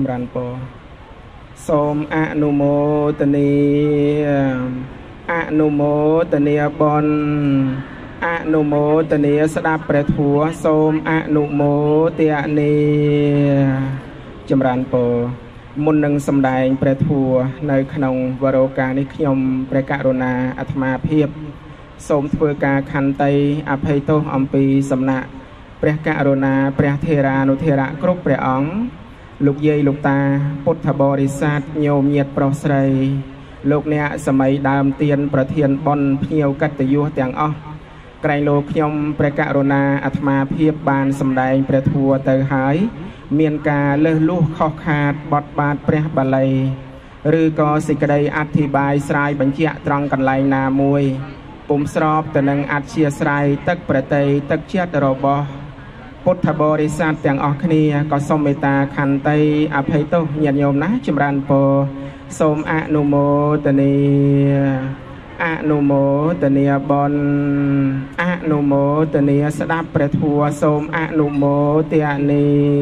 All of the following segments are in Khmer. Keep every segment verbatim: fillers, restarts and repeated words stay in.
ចម្រើនពរសូមអនុមោទនាអនុមោទនាបុណ្យអនុមោទនាស្ដាប់ព្រះធម៌សូមអនុមោទនាចម្រើនពរមុននឹងសម្ដែងព្រះធម៌នៅក្នុងវរោកាសនេះខ្ញុំព្រះករុណាអាត្មាភាពសូមធ្វើការខន្តីអភ័យទោសអំពីសំណាក់ព្រះករុណាព្រះថេរានុថេរៈគ្រប់ព្រះអង្គលោកយាយលោកតាពុទ្ធបរិស័ទញោមញាតិប្រុសស្រីលោកអ្នកសម័យដើមទៀនប្រធានបុណ្យភ្ញៀវកតញ្ញូទាំងអស់ក្រែងលោកខ្ញុំព្រះករុណាអាត្មាភាពបានសម្ដែងព្រះធម៌ទៅហើយមានការលើសលួសខុសខាតបត់បាតព្រះបាលីឬក៏សេចក្តីអធិប្បាយស្រាយបញ្ជាក់ត្រង់កន្លែងណាមួយពុំស្របទៅនឹងអធ្យាស្រ័យទឹកប្រតិទឹកចិត្តរបស់ពុទ្ធបរិស័ទទាំងអស់គ្នាក៏សូមមេត្តាខន្តីអភ័យទោសញាតិញោមណាចម្រើនពរសូមអនុមោទនាអនុមោទនាបុណ្យអនុមោទនាស្ដាប់ព្រះធម៌សូមអនុមោទនា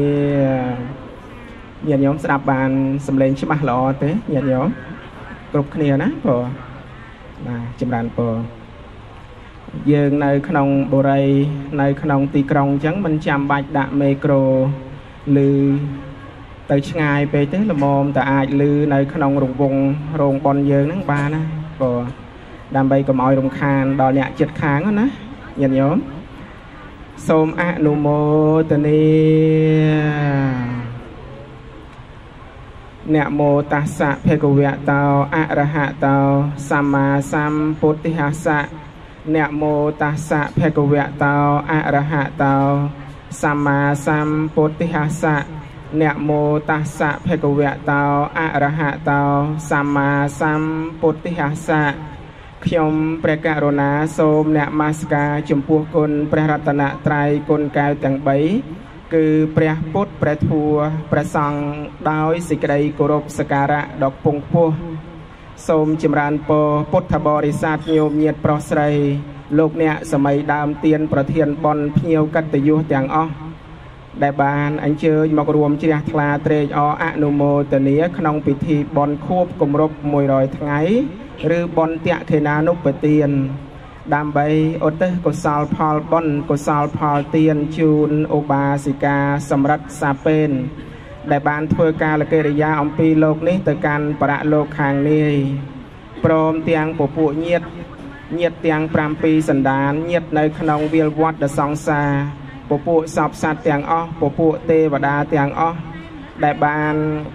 ញាតិញោមស្ដាប់បានសំឡេងច្បាស់ល្អទេញាតិញោមគ្រប់គ្នាណាពរបាទចម្រើនពរយើងនៅក្នុងបុរីនៅក្នុងទីក្រុងអញ្ចឹងមិនចាំបាច់ដាក់មេក្រូឬទៅឆ្ងាយពេកទេល្មមតែអាចឮនៅក្នុងរង្វង់រោងប៉ុនយើងហ្នឹងបានណាព្រោះដើម្បីកុំឲ្យរំខានដល់អ្នកជិតខាងណាញាតិញោមសូមអនុមោទនាนะโมตัสสะภะคะวะโตอะระหะโตสัมมาสัมพุทธัสสะนะโมตัสสะภะคะวะโตอะระหะโตสัมมาสัมพุทธัสสะนะโมตัสสะภะคะวะโตอะระหะโตสัมมาสัมพุทธัสสะខ្ញុំព្រះករុណាសូមនមស្ការចំពោះគុណព្រះរតនត្រ័យគុណកែវទាំងបីគឺព្រះពុទ្ធព្រះធម៌ព្រះសង្ឃដោយសេចក្តីគោរពសក្ការៈដ៏ខ្ពង់ខ្ពស់សូមចម្រើនពរពុទ្ធបរិស័ទញោមញាតិប្រុសស្រីលោកអ្នកសម័យដើមទៀនប្រធានបុណ្យភ្ញៀវកតញ្ញូទាំងអស់ដែលបានអញ្ជើញមករួមជ្រះថ្លាត្រេកអរអនុមោទនាក្នុងពិធីបុណ្យខួបគម្រប់មួយរយថ្ងៃឬបុណ្យតក្ខិណានុប្បទានដើម្បីឧទ្ទិសកុសលផលបុណ្យកុសលផលទានជូនឧបាសិកាសម្រិទ្ធសាពេនដែលបានធ្វើការលកិរិយាអំពីលោកនេះទៅកាន់បរលោកខាងនេះព្រមទាំងពពួកញាតិញាតិទាំងប្រាំពីរសន្តានញាតិនៅក្នុងវាលវត្តសង្សារពពួកសពសត្វទាំងអស់ពពួកទេវតាទាំងអស់ដែលបាន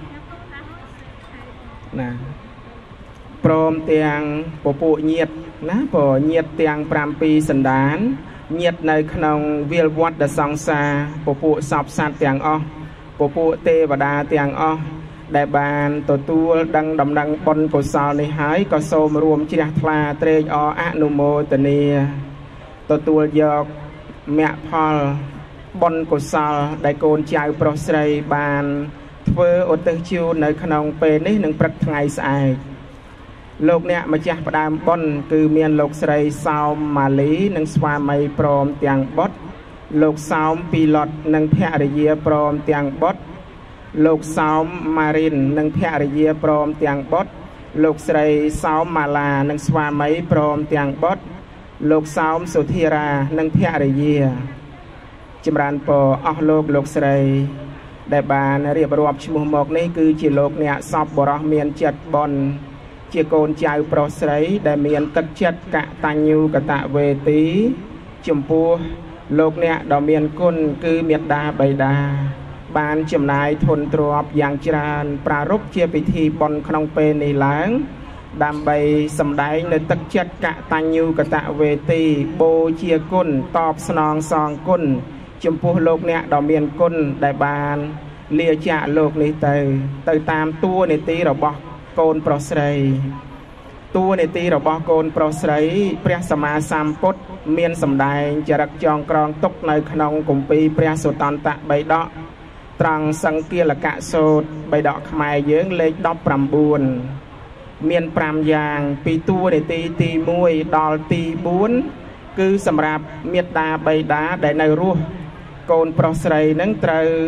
ណាព្រមទាំងពពួកញាតិណាព្រោះញាតិទាំងប្រាំពីរសន្តានញាតិនៅក្នុងវាលវត្តសង្សារពពួកសពសត្វទាំងអស់ពពួកទេវតាទាំងអស់ដែលបានទទួលដឹងដំណឹងបុណ្យកុសលនេះហើយក៏សូមរួមជ្រះថ្លាត្រេកអរអនុមោទនាទទួលយកមគ្គផលបុណ្យកុសលដែលកូនចៅប្រុសស្រីបានធ្វើឧទ្ទិសជូននៅក្នុងពេលនេះនិងព្រឹកថ្ងៃស្អែកលោកអ្នកម្ចាស់ផ្ដើមបុណ្យគឺមានលោកស្រីសោមម៉ាលីនិងស្វាមីព្រមទាំងបុត្រលោកសោមពីលុតនិងភរិយាព្រមទាំងបុត្រលោកសោមម៉ារីននិងភរិយាព្រមទាំងបុត្រលោកស្រីសោមម៉ាឡានិងស្វាមីព្រមទាំងបុត្រលោកសោមសុធារានិងភរិយាចម្រើនពរអស់លោកលោកស្រីដែលបានរៀបរាប់ឈ្មោះមកនេះគឺជាលោកអ្នកសពបរោះមានចិត្តបុណ្យជាកូនចៅប្រុសស្រីដែលមានទឹកចិត្តកតញ្ញូកតវេទីចំពោះលោកអ្នកដ៏មានគុណគឺមេត្តាបិតាបានចំណាយធនទ្រព្យយ៉ាងច្រើនប្រារព្ធជាពិធីបុណ្យក្នុងពេលនេះឡើងដើម្បីសម្ដែងនៅទឹកចិត្តកតញ្ញូកតវេទីបូជាគុណតបស្នងសងគុណចំពោះលោកអ្នកដ៏មានគុណដែលបានលាចាកលោកនេះទៅទៅតាមតួនាទីរបស់កូនប្រុសស្រីតួនាទីរបស់កូនប្រុសស្រីព្រះសម្មាសម្ពុទ្ធមានសម្ដែងចរិតចងក្រងទុកនៅក្នុងគម្ពីរព្រះសុត្តន្តបិដកត្រង់សង្គាលកសូត្របិដកខ្មែរយើងលេខដប់ប្រាំបួនមានប្រាំយ៉ាងពីតួនាទីទីមួយដល់ទីបួនគឺសម្រាប់មេត្តាបិតាដែលនៅរស់កូនប្រុសស្រីនឹងត្រូវ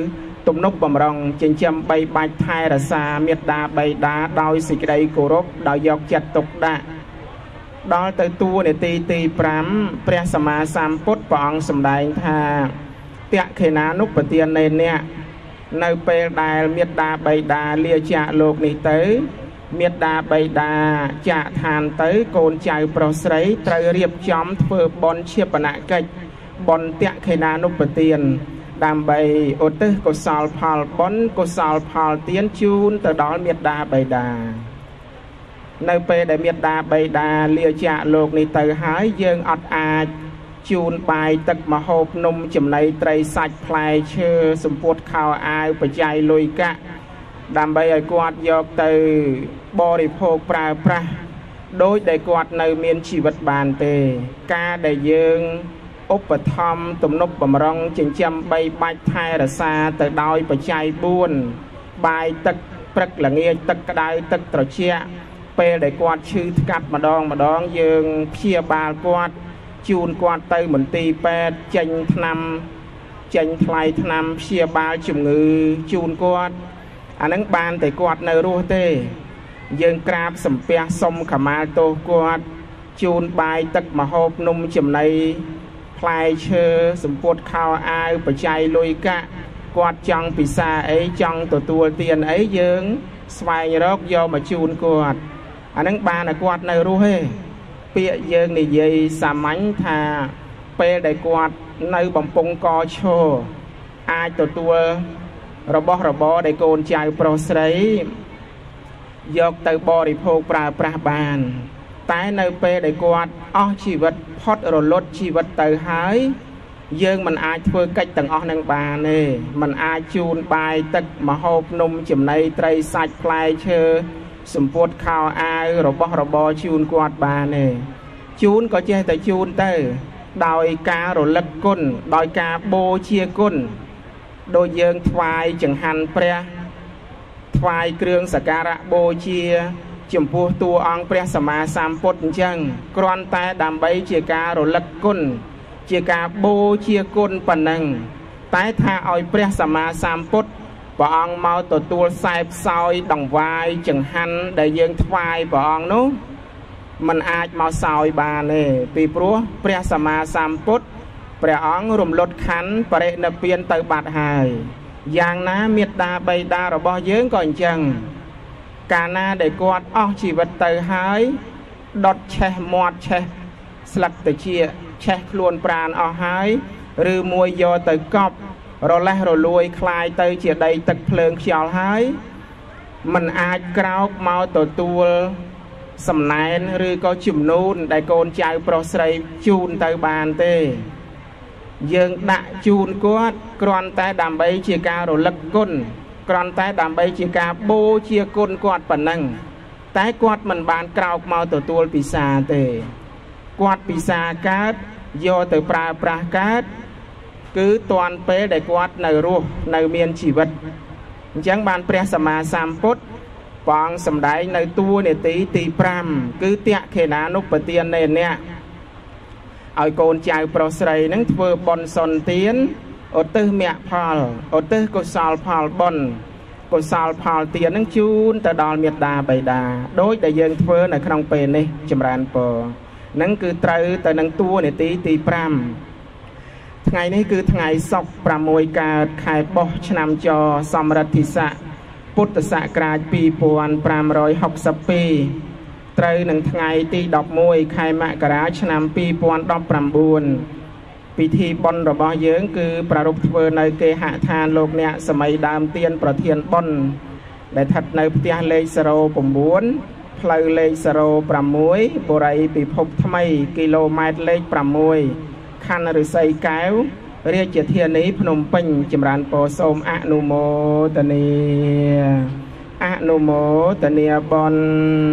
ទំនុកបំរុងចិញ្ចឹមបីបាច់ថែរក្សាមេត្តាបិតាដោយសេចក្តីគោរពដោយយកចិត្តទុកដាក់ដល់ទៅតួនាទីទីប្រាំព្រះសម្មាសម្ពុទ្ធព្រះអង្គសម្ដែងថាតក្ខេណានុបទាននៃអ្នកនៅពេលដែលមេត្តាបិតាលាចាកលោកនេះទៅមេត្តាបិតាចាកឋានទៅកូនចៅប្រុសស្រីត្រូវរៀបចំធ្វើបុណ្យឈាបនកិច្ចបុណ្យតក្ខេណានុបទានដើម្បីឧទ្ទិសកុសលផលបុណ្យកុសលផលទានជូនទៅដល់មេត្តាបិតានៅពេលដែលមេត្តាបិតាលាចាកលោកនេះទៅហើយយើងអត់អាចជូនបាយទឹកម្ហូបនំចំណីត្រីសាច់ផ្លែឈើសម្ពុតខោអាវបច្ច័យលុយកាក់ដើម្បីឲ្យគាត់យកទៅបរិភោគប្រើប្រាស់ដោយដែលគាត់នៅមានជីវិតបានទេការដែលយើងឧបត្ថម្ភទំនុកបំរុងចិញ្ចឹមបីបាច់ថែរក្សាទៅដោយបច្ច័យបួនបាយទឹកព្រឹកល្ងាចទឹកក្តៅទឹកត្រជាក់ពេលដែលគាត់ឈឺថ្កាត់ម្ដងម្ដងយើងព្យាបាលគាត់ជូនគាត់ទៅមន្ទីរពេទ្យចេញថ្នាំចេញថ្លៃថ្នាំព្យាបាលជំងឺជូនគាត់អានឹងបានតែគាត់នៅរស់ទេយើងក្រាបសំពះសុំខមាលទោសគាត់ជូនបាយទឹកម្ហូបនំចំណីផ្លែឈើសម្ពុតខោអាវបច្ច័យលុយកាក់គាត់ចង់ពិសាអីចង់ទទួលទានអីយើងស្វែងរកយកមកជូនគាត់អានឹងបានតែគាត់នៅរស់ទេពាក្យយើងនិយាយសាមញ្ញថាពេលដែលគាត់នៅបំពង់កឈរអាចទទួលរបស់របរដែលកូនចៅប្រុសស្រីយកទៅបរិភោគប្រើប្រាស់បានតែនៅពេលដែលគាត់អស់ជីវិតផុតរលត់ជីវិតទៅហើយយើងមិនអាចធ្វើកិច្ចទាំងអស់នឹងបានទេមិនអាចជូនបាយទឹកម្ហូបនំចំណីត្រីសាច់ផ្លែឈើសម្ពុតខោអាវរបស់របរជូនគាត់បានទេជូនក៏ចេះតែជូនទៅដោយការរលឹកគុណដោយការបូជាគុណដោយយើងថ្វាយចង្ហាន់ព្រះថ្វាយគ្រឿងសក្ការៈបូជាចំពោះតួអង្គព្រះសម្មាសម្ពុទ្ធអញ្ចឹងគ្រាន់តែដើម្បីជាការរលឹកគុណជាការបូជាគុណប៉ុណ្ណឹងតែថាឲ្យព្រះសម្មាសម្ពុទ្ធព្រះអង្គមកទទួលសែបសោយដង្វាយចង្ហាន់ដែលយើងថ្វាយព្រះអង្គនោះมันអាចមកសោយបានទេពីព្រោះព្រះសម្មាសម្ពុទ្ធព្រះអង្គរំលត់ខណ្ឌបរិនិព្វានទៅបាត់ហើយយ៉ាងណាមេត្តាបិតារបស់យើងក៏អញ្ចឹងកាលណាដែលគាត់អស់ជីវិតទៅហើយដុតឆេះមាត់ឆេះស្លឹកត្រចៀកឆេះខ្លួនប្រាណអស់ហើយឬមួយយកទៅកប់រលេះរលួយคลายទៅជាដីទឹកភ្លើងខ្យល់ហើយมันអាចក្រោកមកទទួលសំណែនឬក៏ជំនូនដែលកូនចៅប្រុសស្រីជូនទៅបានទេយើងដាក់ជូនគាត់គ្រាន់តែដើម្បីជាការរលឹកគុណគ្រាន់តែដើម្បីជាការបូជាគុណគាត់ប៉ុណ្ណឹងតែគាត់មិនបានក្រោកមកទទួលពិសាទេគាត់ពិសាកើតយកទៅប្រើប្រាស់កើតគឺតាន់ពេលដែលគាត់នៅរស់នៅមានជីវិតអញ្ចឹងបានព្រះសម្មាសម្ពុទ្ធព្រះអង្គសម្ដែងនៅតួនាទីទីប្រាំគឺតក្ខេណានុបទាននៃអ្នកឲ្យកូនចៅប្រុសស្រីនឹងធ្វើបុណ្យសុនទានឧទ្ទិសមគ្គផលឧទ្ទិសកុសលផលបុណ្យកុសលផលទាននឹងជូនទៅដល់មេត្តាបិតាដោយដែលយើងធ្វើនៅក្នុងពេលនេះចម្រើនពរនឹងគឺត្រូវទៅនឹងតួនាទីទីប្រាំថ្ងៃនេះគឺថ្ងៃសុក្រប្រាំមួយកើតខែបុស្សឆ្នាំចសំរិទ្ធិស័កពុទ្ធសករាជពីរពាន់ប្រាំរយហុកសិបពីរត្រូវនឹងថ្ងៃទីដប់មួយខែមករាឆ្នាំពីរពាន់ដប់ប្រាំបួនពិធីបុណ្យរបស់យើងគឺប្រារព្ធធ្វើនៅគេហដ្ឋានលោកអ្នកសម័យដើមទៀនប្រធានបុណ្យដែលស្ថិតនៅផ្ទះលេខសីណូ៩ផ្លូវលេខសីណូ៦បុរីពិភពថ្មីគីឡូម៉ែត្រលេខប្រាំមួយខណ្ឌឫស្សីកែវរាជធានីភ្នំពេញចម្រើនពរសូមអនុមោទនាអនុមោទនាបុណ្យ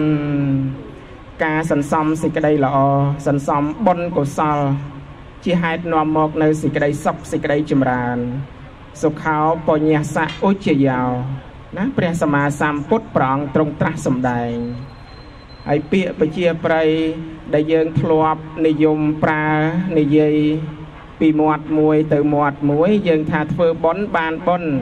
ការសន្សំសេចក្តីល្អសន្សំបុណ្យកុសលជាហេតុនាំមកនៅសេចក្តីសុខសេចក្តីចម្រើនសុខោបញ្ញសៈឧជ្ជយោណាព្រះសម្មាសម្ពុទ្ធព្រះអង្គទ្រង់ត្រាស់សម្ដែងហើយពាក្យបជាប្រៃដែលយើងធ្លាប់និយមប្រើនិយាយពីមាត់មួយទៅមាត់មួយយើងថាធ្វើបុណ្យបានបុណ្យ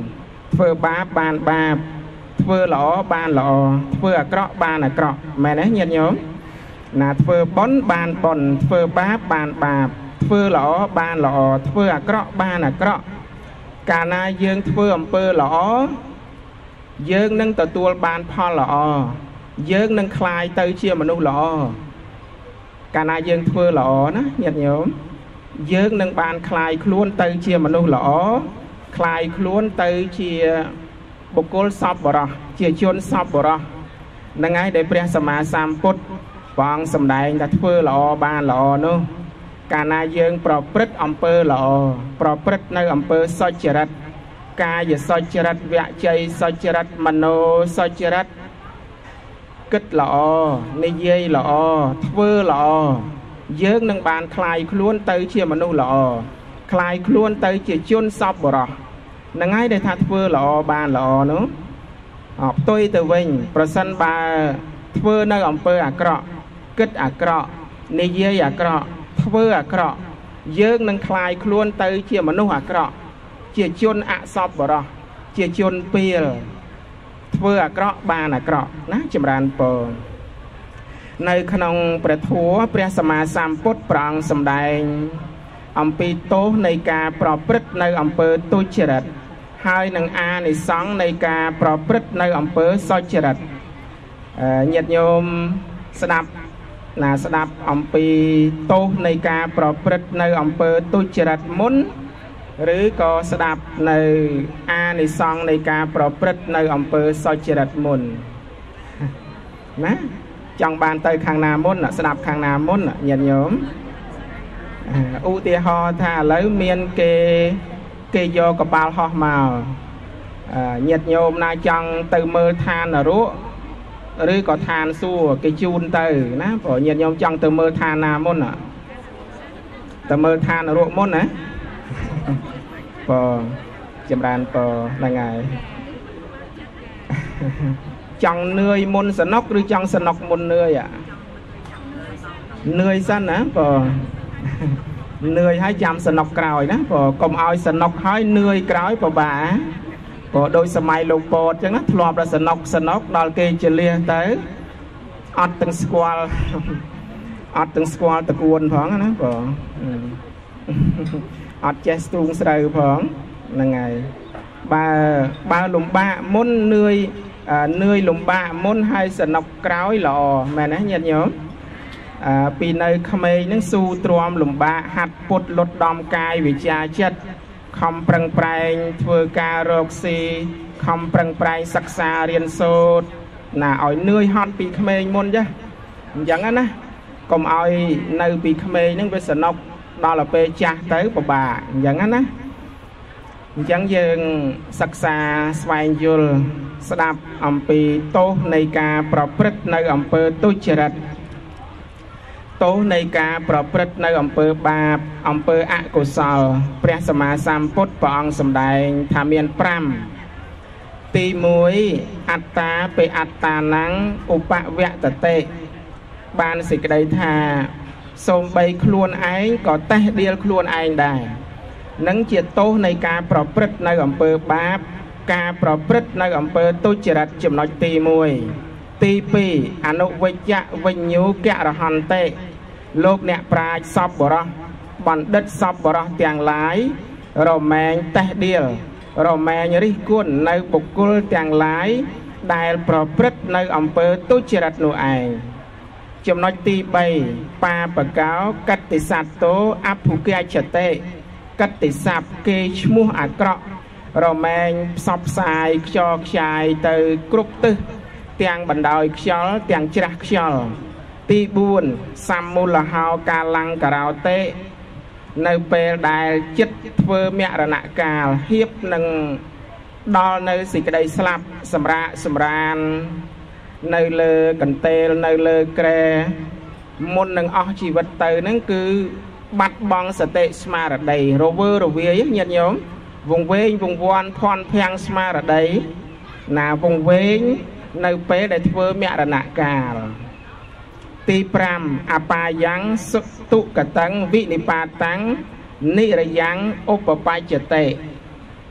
ធ្វើបាបបានបាបធ្វើល្អបានល្អធ្វើអាក្រក់បានអាក្រក់មែនទេញាតិញោមណាធ្វើបុណ្យបានបុណ្យធ្វើបាបបានបាបធ្វើល្អបានល្អធ្វើអាក្រក់បានអាក្រក់កាលណាយើងធ្វើអំពើល្អយើងនឹងទទួលបានផលល្អយើងនឹងคลายទៅជាមនុស្សល្អកាលណាយើងធ្វើល្អណាញាតិញោមយើងនឹងបានคลายខ្លួនទៅជាមនុស្សល្អคลายខ្លួនទៅជាបុគ្គលសប្បុរសជាជនសប្បុរសហ្នឹងហើយដែលព្រះសម្មាសម្ពុទ្ធព្រះអង្គសម្ដែងថាធ្វើល្អបានល្អនោះកាលណាយើងប្រព្រឹត្តអំពើល្អប្រព្រឹត្តនៅអំពើសុចរិតកាយសុចរិតវចីសុចរិតមโนសុចរិតគិតល្អនិយាយល្អធ្វើល្អយើងនឹងបានคลายខ្លួនទៅជាមនុស្សល្អคลายខ្លួនទៅជាជនសប្បុរសហ្នឹងហើយដែលថាធ្វើល្អបានល្អនោះអបទុយទៅវិញប្រសិនបើធ្វើនៅអំពើអាក្រក់គិតអាក្រក់និយាយអាក្រក់ធ្វើអាក្រក់យើងនឹងคลายខ្លួនទៅជាមនុស្សអាក្រក់ជាជនអសប្បុរសជាជនពាលធ្វើអាក្រក់បានអាក្រក់ណាចម្រើនពរនៅក្នុងព្រះធម៌ព្រះសម្មាសម្ពុទ្ធព្រះអង្គសម្ដែងអំពីទោសនៃការប្រព្រឹត្តនៅអំពើទុច្ចរិតហើយនឹងអានិសង្ឃនៃការប្រព្រឹត្តនៅអំពើសុចរិតញាតិញោមស្ដាប់ណាស្ដាប់អំពីទោសនៃការប្រព្រឹត្តនៅអំពើទុច្ចរិតមុនឬក៏ស្ដាប់នៅអានិសង្ឃនៃការប្រព្រឹត្តនៅអំពើសុចរិតមុនណាចង់បានទៅខាងណាមុនស្ដាប់ខាងណាមុនញាតិញោមឧទាហរណ៍ថាឥឡូវមានគេគេយកកប៉ាល់ហោះមកញាតិញោមណាចង់ទៅមើលឋាននរកឬក៏ឋានសួគ៌គេជូនទៅណាព្រោះញាតិញោមចង់ទៅមើលឋានណាមុនទៅមើលឋាននរកមុនណាបើចម្រើនបើហ្នឹងហើយចង់នឿយមុនសនុកឬចង់សនុកមុននឿយនឿយសិនណាបើនឿយហើយចាំសនុកក្រោយណាព្រោះកុំឲ្យសនុកហើយនឿយក្រោយពិបាកព្រោះដោយសម័យលោកពោតអញ្ចឹងណាធ្លាប់តែសនុកសនុកដល់គេជលះទៅអត់ទាំងស្គាល់អត់ទាំងស្គាល់តួនផងណាព្រោះអត់ចេះស្ទូងស្រូវផងហ្នឹងហើយបើបើលំបាកមុននឿយនឿយលំបាកមុនហើយសនុកក្រោយល្អមែនទេញាតិញោមពីនៅក្មេងនឹងស៊ូទ្រាំលំបាកហាត់ពុតលុតដំកាយវិជ្ជាចិត្តខំប្រឹងប្រែងធ្វើការរកស៊ីខំប្រឹងប្រែងសិក្សារៀនសូត្រណាឲ្យនឿយហត់ពីក្មេងមុនចាអញ្ចឹងណាកុំឲ្យនៅពីក្មេងនឹងវាសនុកដល់ទៅពេលចាស់ទៅពិបាកអញ្ចឹងណាអញ្ចឹងយើងសិក្សាស្វែងយល់ស្ដាប់អំពីទោសនៃការប្រព្រឹត្តនៅអំពើទុច្ចរិតទោសនៃការប្រព្រឹត្តនៅអំពើបាបអំពើអកុសលព្រះសម្មាសម្ពុទ្ធព្រះអង្គសម្ដែងថាមានប្រាំទីមួយអត្តាបេអត្តានំឧបវតតិបានសេចក្តីថាសូម្បីខ្លួនឯងក៏តេះដៀលខ្លួនឯងដែរនឹងជាទោសនៃការប្រព្រឹត្តនៅអំពើបាបការប្រព្រឹត្តនៅអំពើទុច្ចរិតចំណុចទីមួយទីពីរអនុវិជ្ជវិញ្ញូកៈរហន្តិលោកអ្នកប្រាជ្ញសប្បុរសបណ្ឌិតសប្បុរសទាំងឡាយរមែងតេះដៀលរមែងរិះគន់នៅបុគ្គលទាំងឡាយដែលប្រព្រឹត្តនៅអំពើទុច្ចរិតនោះឯងចំណុចទីបីបាបកោកតិសត្តោអភុគច្ចតិកតិស័ព្ទគេឈ្មោះអាក្រក់រមែងផ្សព្វផ្សាយខ្យល់ខ្ចាយទៅគ្រប់ទិសទាំងបណ្ដោយខ្យល់ទាំងច្រាស់ខ្យល់ទីបួនសម្មូលហោកាលង្ការោតេនៅពេលដែលចិត្តធ្វើមរណកាលហៀបនឹងដល់នៅសេចក្តីស្លាប់សម្រាកសម្រាននៅលើកន្ទេលនៅលើក្រែមុននឹងអស់ជីវិតទៅហ្នឹងគឺបាត់បង់សតិស្មារតីរវើរវាយញាតិញោមវង្វេងវង្វាន់ភ័ន្តភាំងស្មារតីណាវង្វេងនៅពេលដែលធ្វើមរណកាលទីប្រាំអបាយ៉ាងសុទុកតੰវិនិបាតੰនិរយ៉ាងឧបបច្ចតិ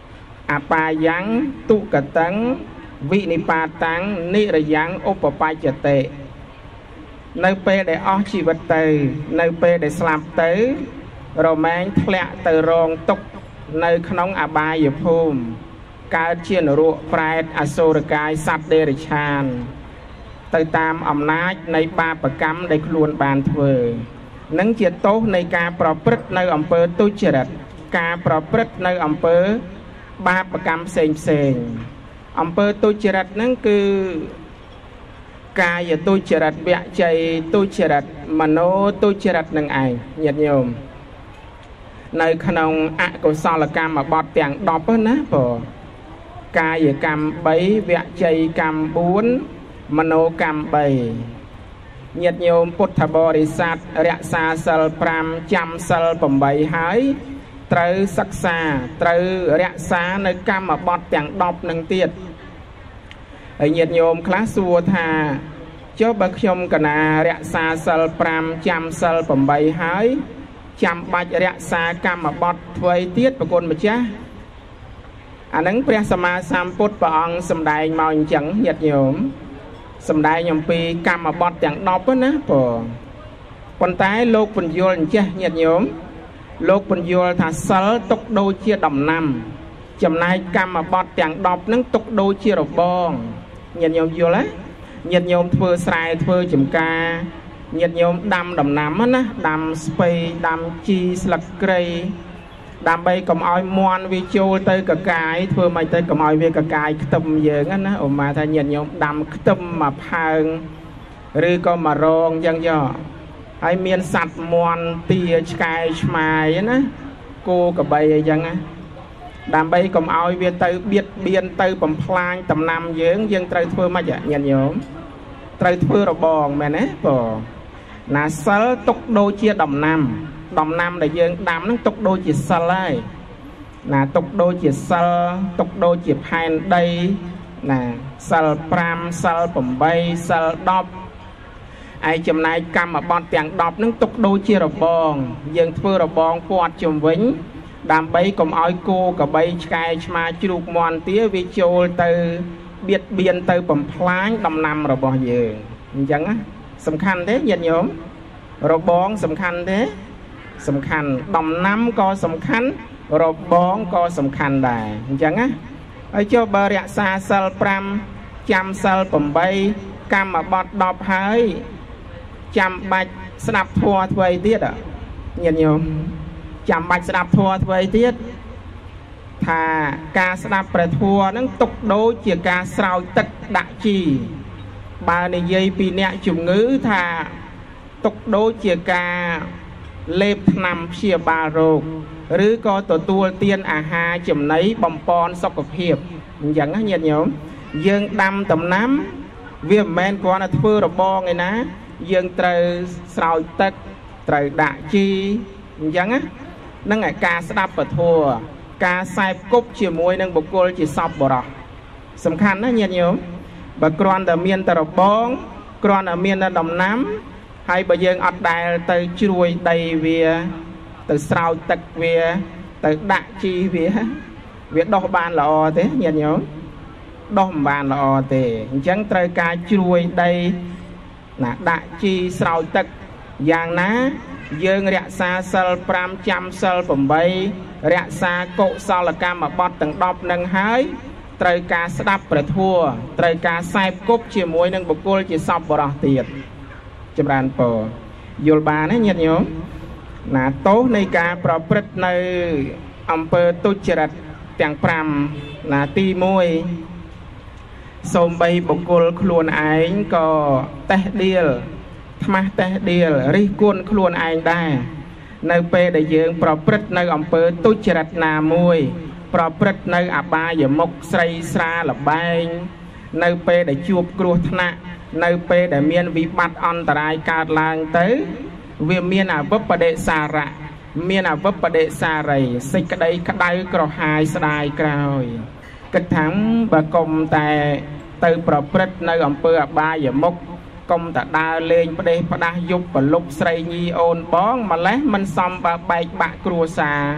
អាបាយ៉ាងទុកតੰវិនិបាតាំងនិរយ៉ាងឧបបច្ចតេនៅពេលដែលអស់ជីវិតទៅនៅពេលដែលស្លាប់ទៅរមែងធ្លាក់ទៅរងទុក្ខនៅក្នុងអបាយភូមិកើតជានរកប្រែតអសុរកាយសត្វដេរឆានទៅតាមអំណាចនៃបាបកម្មដែលខ្លួនបានធ្វើនឹងជាទោសនៃការប្រព្រឹត្តនៅអំពើទុច្ចរិតការប្រព្រឹត្តនៅអំពើបាបកម្មផ្សេងផ្សេងអំពើទុច្ចរិតហ្នឹងគឺកាយទុច្ចរិតវចីទុច្ចរិតមโนទុច្ចរិតនឹងឯងញាតិញោមនៅក្នុងអកុសលកម្មបទទាំងដប់ណាបងកាយកម្មបីវចីកម្មបួនមโนកម្មបីញាតិញោមពុទ្ធបរិស័ទរក្សាសិលប្រាំចាំសិលប្រាំបីហើយត្រូវសិក្សាត្រូវរក្សានៅកម្មបទទាំងដប់នឹងទៀតហើយញាតិញោមខ្លះសួរថាចុះបើខ្ញុំកណារក្សាសិលប្រាំចាំសិលប្រាំបីហើយចាំបាច់រក្សាកម្មបទធ្វើទៀតប្រគុណម្ចាស់អានឹងព្រះសម្មាសម្ពុទ្ធព្រះអង្គសម្ដែងមកអញ្ចឹងញាតិញោមសម្ដែងអំពីកម្មបទទាំងដប់ណាបងប៉ុន្តែលោកពន្យល់អញ្ចេះញាតិញោមលោកពន្យល់ថាសិលទុកដូចជាដំណាំចំណែកកម្មបទទាំងដប់ហ្នឹងទុកដូចជារបងញាតិញោមយល់ទេញាតិញោមធ្វើស្រែធ្វើចម្ការញាតិញោមដាំដំណាំណាដាំស្ពៃដាំជីស្លឹកគ្រៃដើម្បីកុំឲ្យមន់វាចូលទៅកកាយធ្វើមិនទៅកុំឲ្យវាកកាយខ្ទឹមយើងណាឧមាថាញាតិញោមដាំខ្ទឹមមកផើងឬក៏មករងអញ្ចឹងយោហើយមានសត្វមន់ទាឆ្កែឆ្មាយណាគោក្របីអីចឹងណាដើម្បីកុំឲ្យវាទៅបៀតបៀនទៅបំផ្លាញដំណាំយើងយើងត្រូវធ្វើម៉េចញាតិញោមត្រូវធ្វើរបងមែនទេបងណាសិលទុកដូចជាដំណាំដំណាំដែលយើងដាំហ្នឹងទុកដូចជាសិលហើយណាទុកដូចជាសិលទុកដូចជាផែនដីណាសិលប្រាំសិលប្រាំបីសិលដប់ឯចំណែកកម្មបទទាំងដប់ហ្នឹងទុកដូចជារបងយើងធ្វើរបងព័ទ្ធជុំវិញដើម្បីកុំឲ្យគោក្របីឆ្កែឆ្មាជ្រូកមាន់ទាវាចូលទៅបៀតបៀនទៅបំផ្លាញដំណាំរបស់យើងអញ្ចឹងណាសំខាន់ទេញាតិញោមរបងសំខាន់ទេសំខាន់ដំណាំក៏សំខាន់របងក៏សំខាន់ដែរអញ្ចឹងណាហើយចុះបើរក្សាសិលប្រាំចាំសិលប្រាំបីកម្មបទដប់ហើយចាំបាច់ស្ដាប់ធម៌ធ្វើអីទៀតញាតិញោមចាំបាច់ស្ដាប់ធម៌ធ្វើអីទៀតថាការស្ដាប់ព្រះធម៌ហ្នឹងទុកដូចជាការស្រោចទឹកដាក់ជីបើនិយាយពីអ្នកជំងឺថាទុកដូចជាការលេបថ្នាំព្យាបាលរោគឬក៏ទទួលទានអាហារចំណីបំពន់សុខភាពអញ្ចឹងណាញាតិញោមយើងដាំដំណាំវាមិនមែនគ្រាន់តែធ្វើរបងឯណាយើងត្រូវស្រោចទឹកត្រូវដាក់ជីអញ្ចឹងណានឹងឯការស្ដាប់ពធការសែបគប់ជាមួយនឹងបុគ្គលជាសពបរោះសំខាន់ណាញាតិញោមបើគ្រាន់តែមានតែរបងគ្រាន់តែមានតែដំណាំហើយបើយើងអត់ដែលទៅជ្រួយដីវាទៅស្រោចទឹកវាទៅដាក់ជីវាវាដុះបានល្អទេញាតិញោមដុះមិនបានល្អទេអញ្ចឹងត្រូវការជ្រួយដីណាដាក់ជីស្រោចទឹកយ៉ាងណាយើងរក្សាសិលប្រាំចាំសិលប្រាំបីរក្សាកុសលកម្មបទទាំងដប់នឹងហើយត្រូវការស្ដាប់ព្រះធម៌ត្រូវការសែបគប់ជាមួយនឹងបុគ្គលជាសពបរោះទៀតចម្រើនពរយល់បានទេញាតិញោមណាទោសនៃការប្រព្រឹត្តនៅអំពើទុច្ចរិតទាំងប្រាំណាទីមួយសូម្បីបុគ្គលខ្លួនឯងក៏តេះដៀលថ្មាស់តេះដៀលរិះគន់ខ្លួនឯងដែរនៅពេលដែលយើងប្រព្រឹត្តនៅអំពើទុច្ចរិតណាមួយប្រព្រឹត្តនៅអបាយមុខស្រីស្រាលបែងនៅពេលដែលជួបគ្រោះថ្នាក់នៅពេលដែលមានវិបត្តិអន្តរាយកើតឡើងទៅវាមានអវិបដិសារៈមានអវិបដិសារីសេចក្តីក្តៅក្រហាយស្ដាយក្រោយគិតថាបើកុំតែទៅប្រព្រឹត្តនៅអំពើអបាយមុខកុំតែដើរលេងផ្ដេសផ្ដាស់យប់ប្រលប់ស្រីញីអូនបងម្លេះមិនសមបើបែកបាក់គ្រួសារ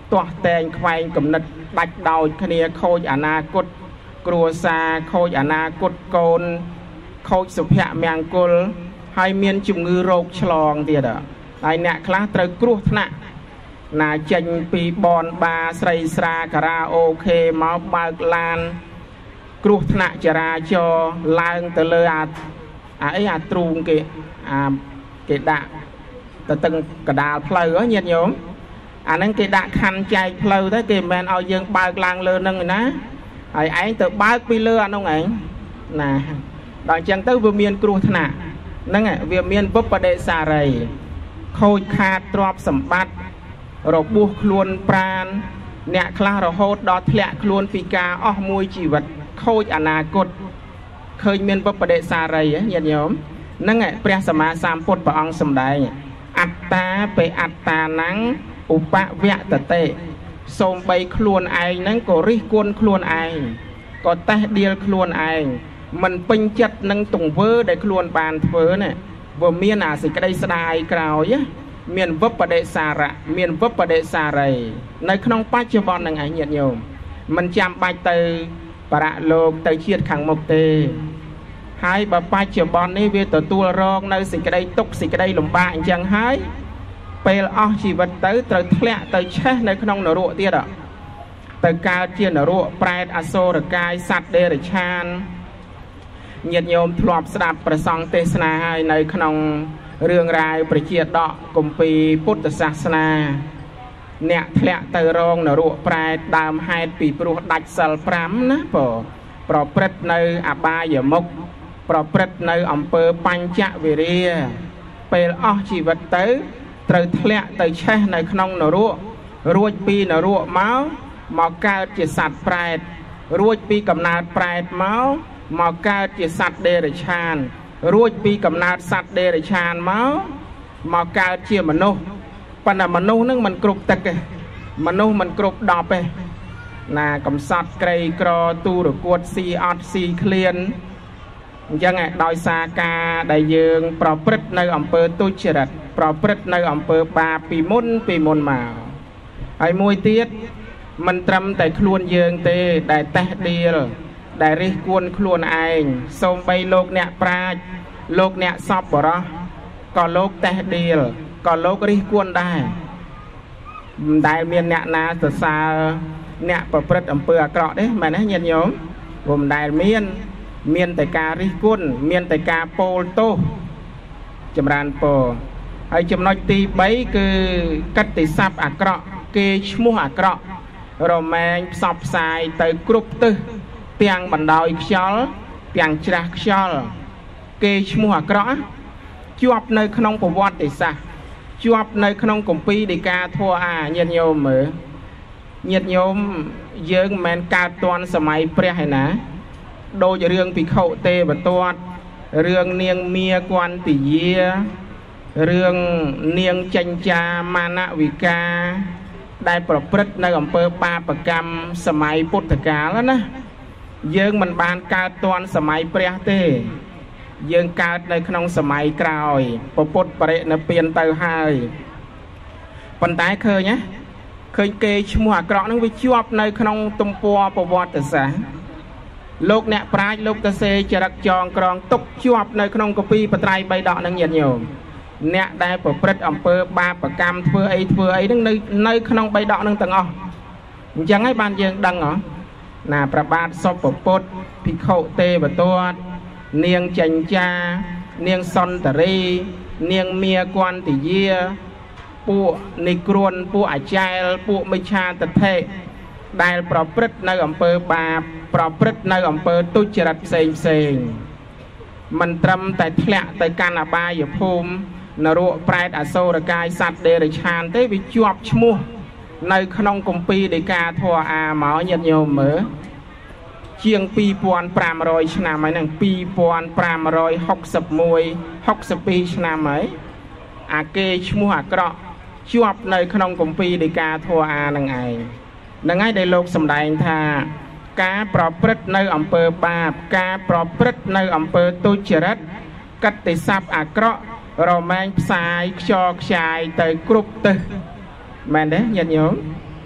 តោះតែងខ្វែងកំណត់ដាច់ដោយគ្នាខូចអនាគតគ្រួសារខូចអនាគតកូនខូចសុភមង្គលហើយមានជំងឺរោគឆ្លងទៀតហើយអ្នកខ្លះត្រូវគ្រោះថ្នាក់ណាចេញពីបនបាស្រីស្រាការ៉ាអូខេមកបើកឡានគ្រោះថ្នាក់ចរាចរណ៍ឡើងទៅលើអាអាអីអាទ្រូងគេអាគេដាក់ទៅទឹកកដាលផ្លូវញាតិញោមអាហ្នឹងគេដាក់ខណ្ឌចែកផ្លូវទៅគេមិនមែនឲ្យយើងបើកឡើងលើហ្នឹងណាហើយឯងទៅបើកពីលើអានោះឯងណាដល់អញ្ចឹងទៅវាមានគ្រោះថ្នាក់ហ្នឹងវាមានវិបដិសារីខូចខាតទ្រព្យសម្បត្តិរបួសខ្លួនប្រាណអ្នកខ្លះរហូតដល់ធ្លាក់ខ្លួនពីការអស់មួយជីវិតខូចអនាគតឃើញមានវិបដិសារីញាតិញោមហ្នឹងព្រះសម្មាសម្ពុទ្ធព្រះអង្គសម្ដែងអត្តាបេអត្តាណੰឧបវតតិសូមបីខ្លួនឯងហ្នឹងក៏រិះគន់ខ្លួនឯងក៏តេះដៀលខ្លួនឯងមិនពេញចិត្តនឹងទង្វើដែលខ្លួនបានធ្វើណាវាមានអាសេចក្តីស្ដាយក្រោយមានវិបដិសារៈមានវិបដិសារីនៅក្នុងបច្ចុប្បន្នហ្នឹងឯងញាតិញោមមិនចាំបាច់ទៅបរៈលោកទៅជាតិខាងមុខទេហើយបើបច្ចុប្បន្ននេះវាទទួលរងនៅសេចក្តីទុក្ខសេចក្តីលំបាកអញ្ចឹងហើយពេលអស់ជីវិតទៅត្រូវធ្លាក់ទៅឆេះនៅក្នុងនរកទៀតទៅកើតជានរកប្រែតអសូរកាយសត្វដេរឆានញាតិញោមធ្លាប់ស្ដាប់ព្រះសង្ឃទេសនាហើយនៅក្នុងរឿងរ៉ាវប្រជាដកគម្ពីរពុទ្ធសាសនាអ្នកធ្លាក់ទៅរងនរកប្រែតដើមហេតុពីព្រោះដាច់សិលប្រាំណាបើប្រព្រឹត្តនៅអបាយមុខប្រព្រឹត្តនៅអំពើបញ្ចវិរិយពេលអស់ជីវិតទៅត្រូវធ្លាក់ទៅឆេះនៅក្នុងនរករួចពីនរកមកមកកើតជាសត្វប្រែតរួចពីកំណើតប្រែតមកមកកើតជាសត្វដេរឆានរួចពីកំណើតសត្វដេរឆានមកមកកើតជាមនុស្សប៉ុន្តែមនុស្សនឹងមិនគ្រប់ទឹកទេមនុស្សមិនគ្រប់ដប់ទេណាកំសត់ក្រីក្រទូរគួតស៊ីអត់ស៊ីឃ្លានអញ្ចឹងដោយសារការដែលយើងប្រព្រឹត្តនៅអំពើទុច្ចរិតប្រព្រឹត្តនៅអំពើបាបពីមុនពីមុនមកហើយមួយទៀតមិនត្រឹមតែខ្លួនយើងទេដែលតេះដៀលដែលរិះគន់ខ្លួនឯងសូម្បីលោកអ្នកប្រាជ្ញលោកអ្នកសប្បុរសក៏លោកតេះដៀលក៏លោករិះគន់ដែរមិនដែលមានអ្នកណាសរសើរអ្នកប្រព្រឹត្តអំពើអាក្រក់ទេមែនទេញាតិញោមពុំដែលមានមានតែការរិះគន់មានតែការពោលទោសចម្រើនពរហើយចំណុចទីបីគឺកិត្តិស័ព្ទអាក្រក់គេឈ្មោះអាក្រក់រមែងផ្សព្វផ្សាយទៅគ្រប់ទិសទាំងបណ្ដោយខ្យល់ទាំងច្រាស់ខ្យល់គេឈ្មោះអាក្រក់ជាប់នៅក្នុងប្រវត្តិសាស្ត្រជាប់នៅក្នុងគម្ពីរដីកាធម៌អាញាតិញោមមើលញាតិញោមយើងមិនមែនកើតទាន់សម័យព្រះឯណាដូចរឿងភិក្ខុទេវទត្តរឿងនាងមាគន្តិយារឿងនាងចិញ្ចាមានវិកាដែលប្រព្រឹត្តនៅអំពើបាបកម្មសម័យពុទ្ធកាលណាយើងមិនបានកើតទាន់សម័យព្រះទេយើងកើតនៅក្នុងសម័យក្រោយពុទ្ធបរិនិព្វានទៅហើយប៉ុន្តែឃើញណាឃើញគេឈ្មោះអាក្រក់នឹងវាជាប់នៅក្នុងទំព័រប្រវត្តិសាស្ត្រលោកអ្នកប្រាជ្ញលោកតសេចរិតចងក្រងទុកជាប់នៅក្នុងគម្ពីរបត្រៃបិដកនឹងញាតិញោមអ្នកដែលប្រព្រឹត្តអំពើបាបកម្មធ្វើអីធ្វើអីនឹងនៅនៅក្នុងបិដកនឹងទាំងអស់អញ្ចឹងហើយបានយើងដឹងហ៎ណាព្រះបាទសុពពុទ្ធភិក្ខុទេវទត្តនាងចិញ្ចានាងសន្តរីនាងមាគន្តិយាពួកនិក្រួនពួកអាចែលពួកមិច្ឆាទិដ្ឋិដែលប្រព្រឹត្តនៅអំពើបាបប្រព្រឹត្តនៅអំពើទុច្ចរិតផ្សេងផ្សេងមិនត្រឹមតែធ្លាក់ទៅកាន់អបាយភូមិនរកប្រែតអសូរកាយសត្វដេរឆានទេវាជាប់ឈ្មោះនៅក្នុងគម្ពីរដីកាធម៌អាមកញាតិញោមមើលជាងពីរពាន់ប្រាំរយឆ្នាំហើយហ្នឹងពីរពាន់ប្រាំរយហុកសិបមួយហុកសិបពីរឆ្នាំហើយអាគេឈ្មោះអាក្រក់ជាប់នៅក្នុងគម្ពីរដីកាធម៌អានឹងឯងហ្នឹងហើយដែលលោកសម្ដែងថាការប្រព្រឹត្តនៅអំពើបាបការប្រព្រឹត្តនៅអំពើទុច្ចរិតកិត្តិស័ព្ទអាក្រក់រមែងផ្សាយខ្យល់ខ្ចាយទៅគ្រប់ទិសមែនទេញាតិញោម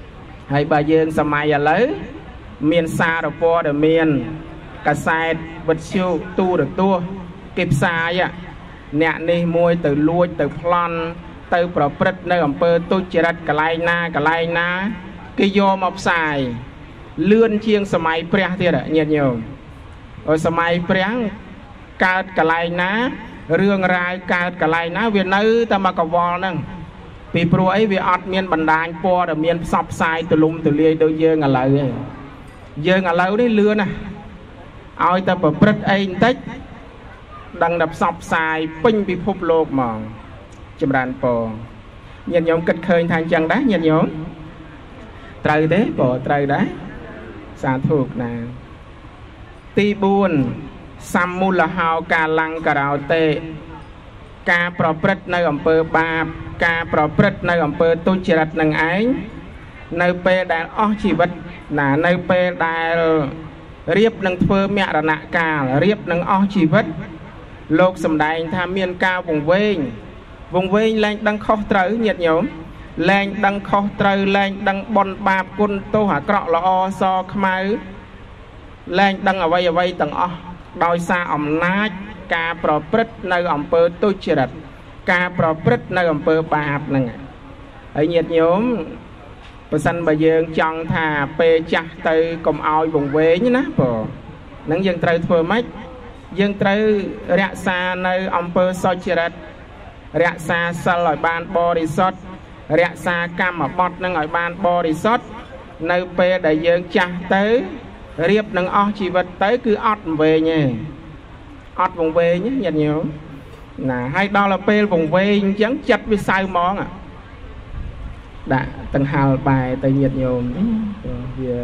ហើយបើយើងសម័យឥឡូវមានសារព័ត៌មានកាសែតវិទ្យុទូរទស្សន៍គេផ្សាយអ្នកនេះមួយទៅលួចទៅប្លន់ទៅប្រព្រឹត្តនៅអំពើទុច្ចរិតកន្លែងណាកន្លែងណាគេយកមកផ្សាយលឿនជាងសម័យព្រះទៀតញាតិញោមអូសម័យព្រះកើតកន្លែងណារឿងរ៉ាវកើតកន្លែងណាវានៅតែមកកវល់ហ្នឹងពីព្រោះអីវាអត់មានបណ្ដាញព័ត៌មានផ្សព្វផ្សាយទូលំទូលាយដូចយើងឥឡូវទេយើងឥឡូវនេះលឿនណាឲ្យតែប្រព្រឹត្តអីបន្តិចដឹងតែផ្សព្វផ្សាយពេញពិភពលោកហ្មងចម្រើនពរញាតិញោមគិតឃើញថាអញ្ចឹងដែរញាតិញោមត្រូវទេពរត្រូវដែរសាធុណាទីបួនសម្មូលហោកាលង្ការោតេការប្រព្រឹត្តនៅអំពើបាបការប្រព្រឹត្តនៅអំពើទុច្ចរិតនឹងឯងនៅពេលដែលអស់ជីវិតណានៅពេលដែលរៀបនឹងធ្វើមរណកាលរៀបនឹងអស់ជីវិតលោកសម្ដែងថាមានការវង្វេងវង្វេងលែងដឹងខុសត្រូវញាតិញោមលែងដឹងខុសត្រូវលែងដឹងបុណ្យបាបគុណទោសអាក្រក់ល្អសខ្មៅលែងដឹងអ្វីអ្វីទាំងអស់ដោយសារអំណាចការប្រព្រឹត្តនៅអំពើទុច្ចរិតការប្រព្រឹត្តនៅអំពើបាបហ្នឹងហើយញាតិញោមបើសិនបើយើងចង់ថាពេលចាស់ទៅកុំឲ្យវង្វេងណាព្រោះហ្នឹងយើងត្រូវធ្វើម៉េចយើងត្រូវរក្សានៅអំពើសុចរិតរក្សាសិលឲ្យបានបរិសុទ្ធរក្សាកម្មបត្តិនឹងឲ្យបានបរិសុទ្ធនៅពេលដែលយើងចាស់ទៅរៀបនឹងអស់ជីវិតទៅគឺអត់វង្វេងទេអត់វង្វេងញាតិញោមណាហើយដល់ពេលវង្វេងអញ្ចឹងចិត្តវាសៅហ្មងដាក់ដង្ហើលបែទៅញាតិញោមវា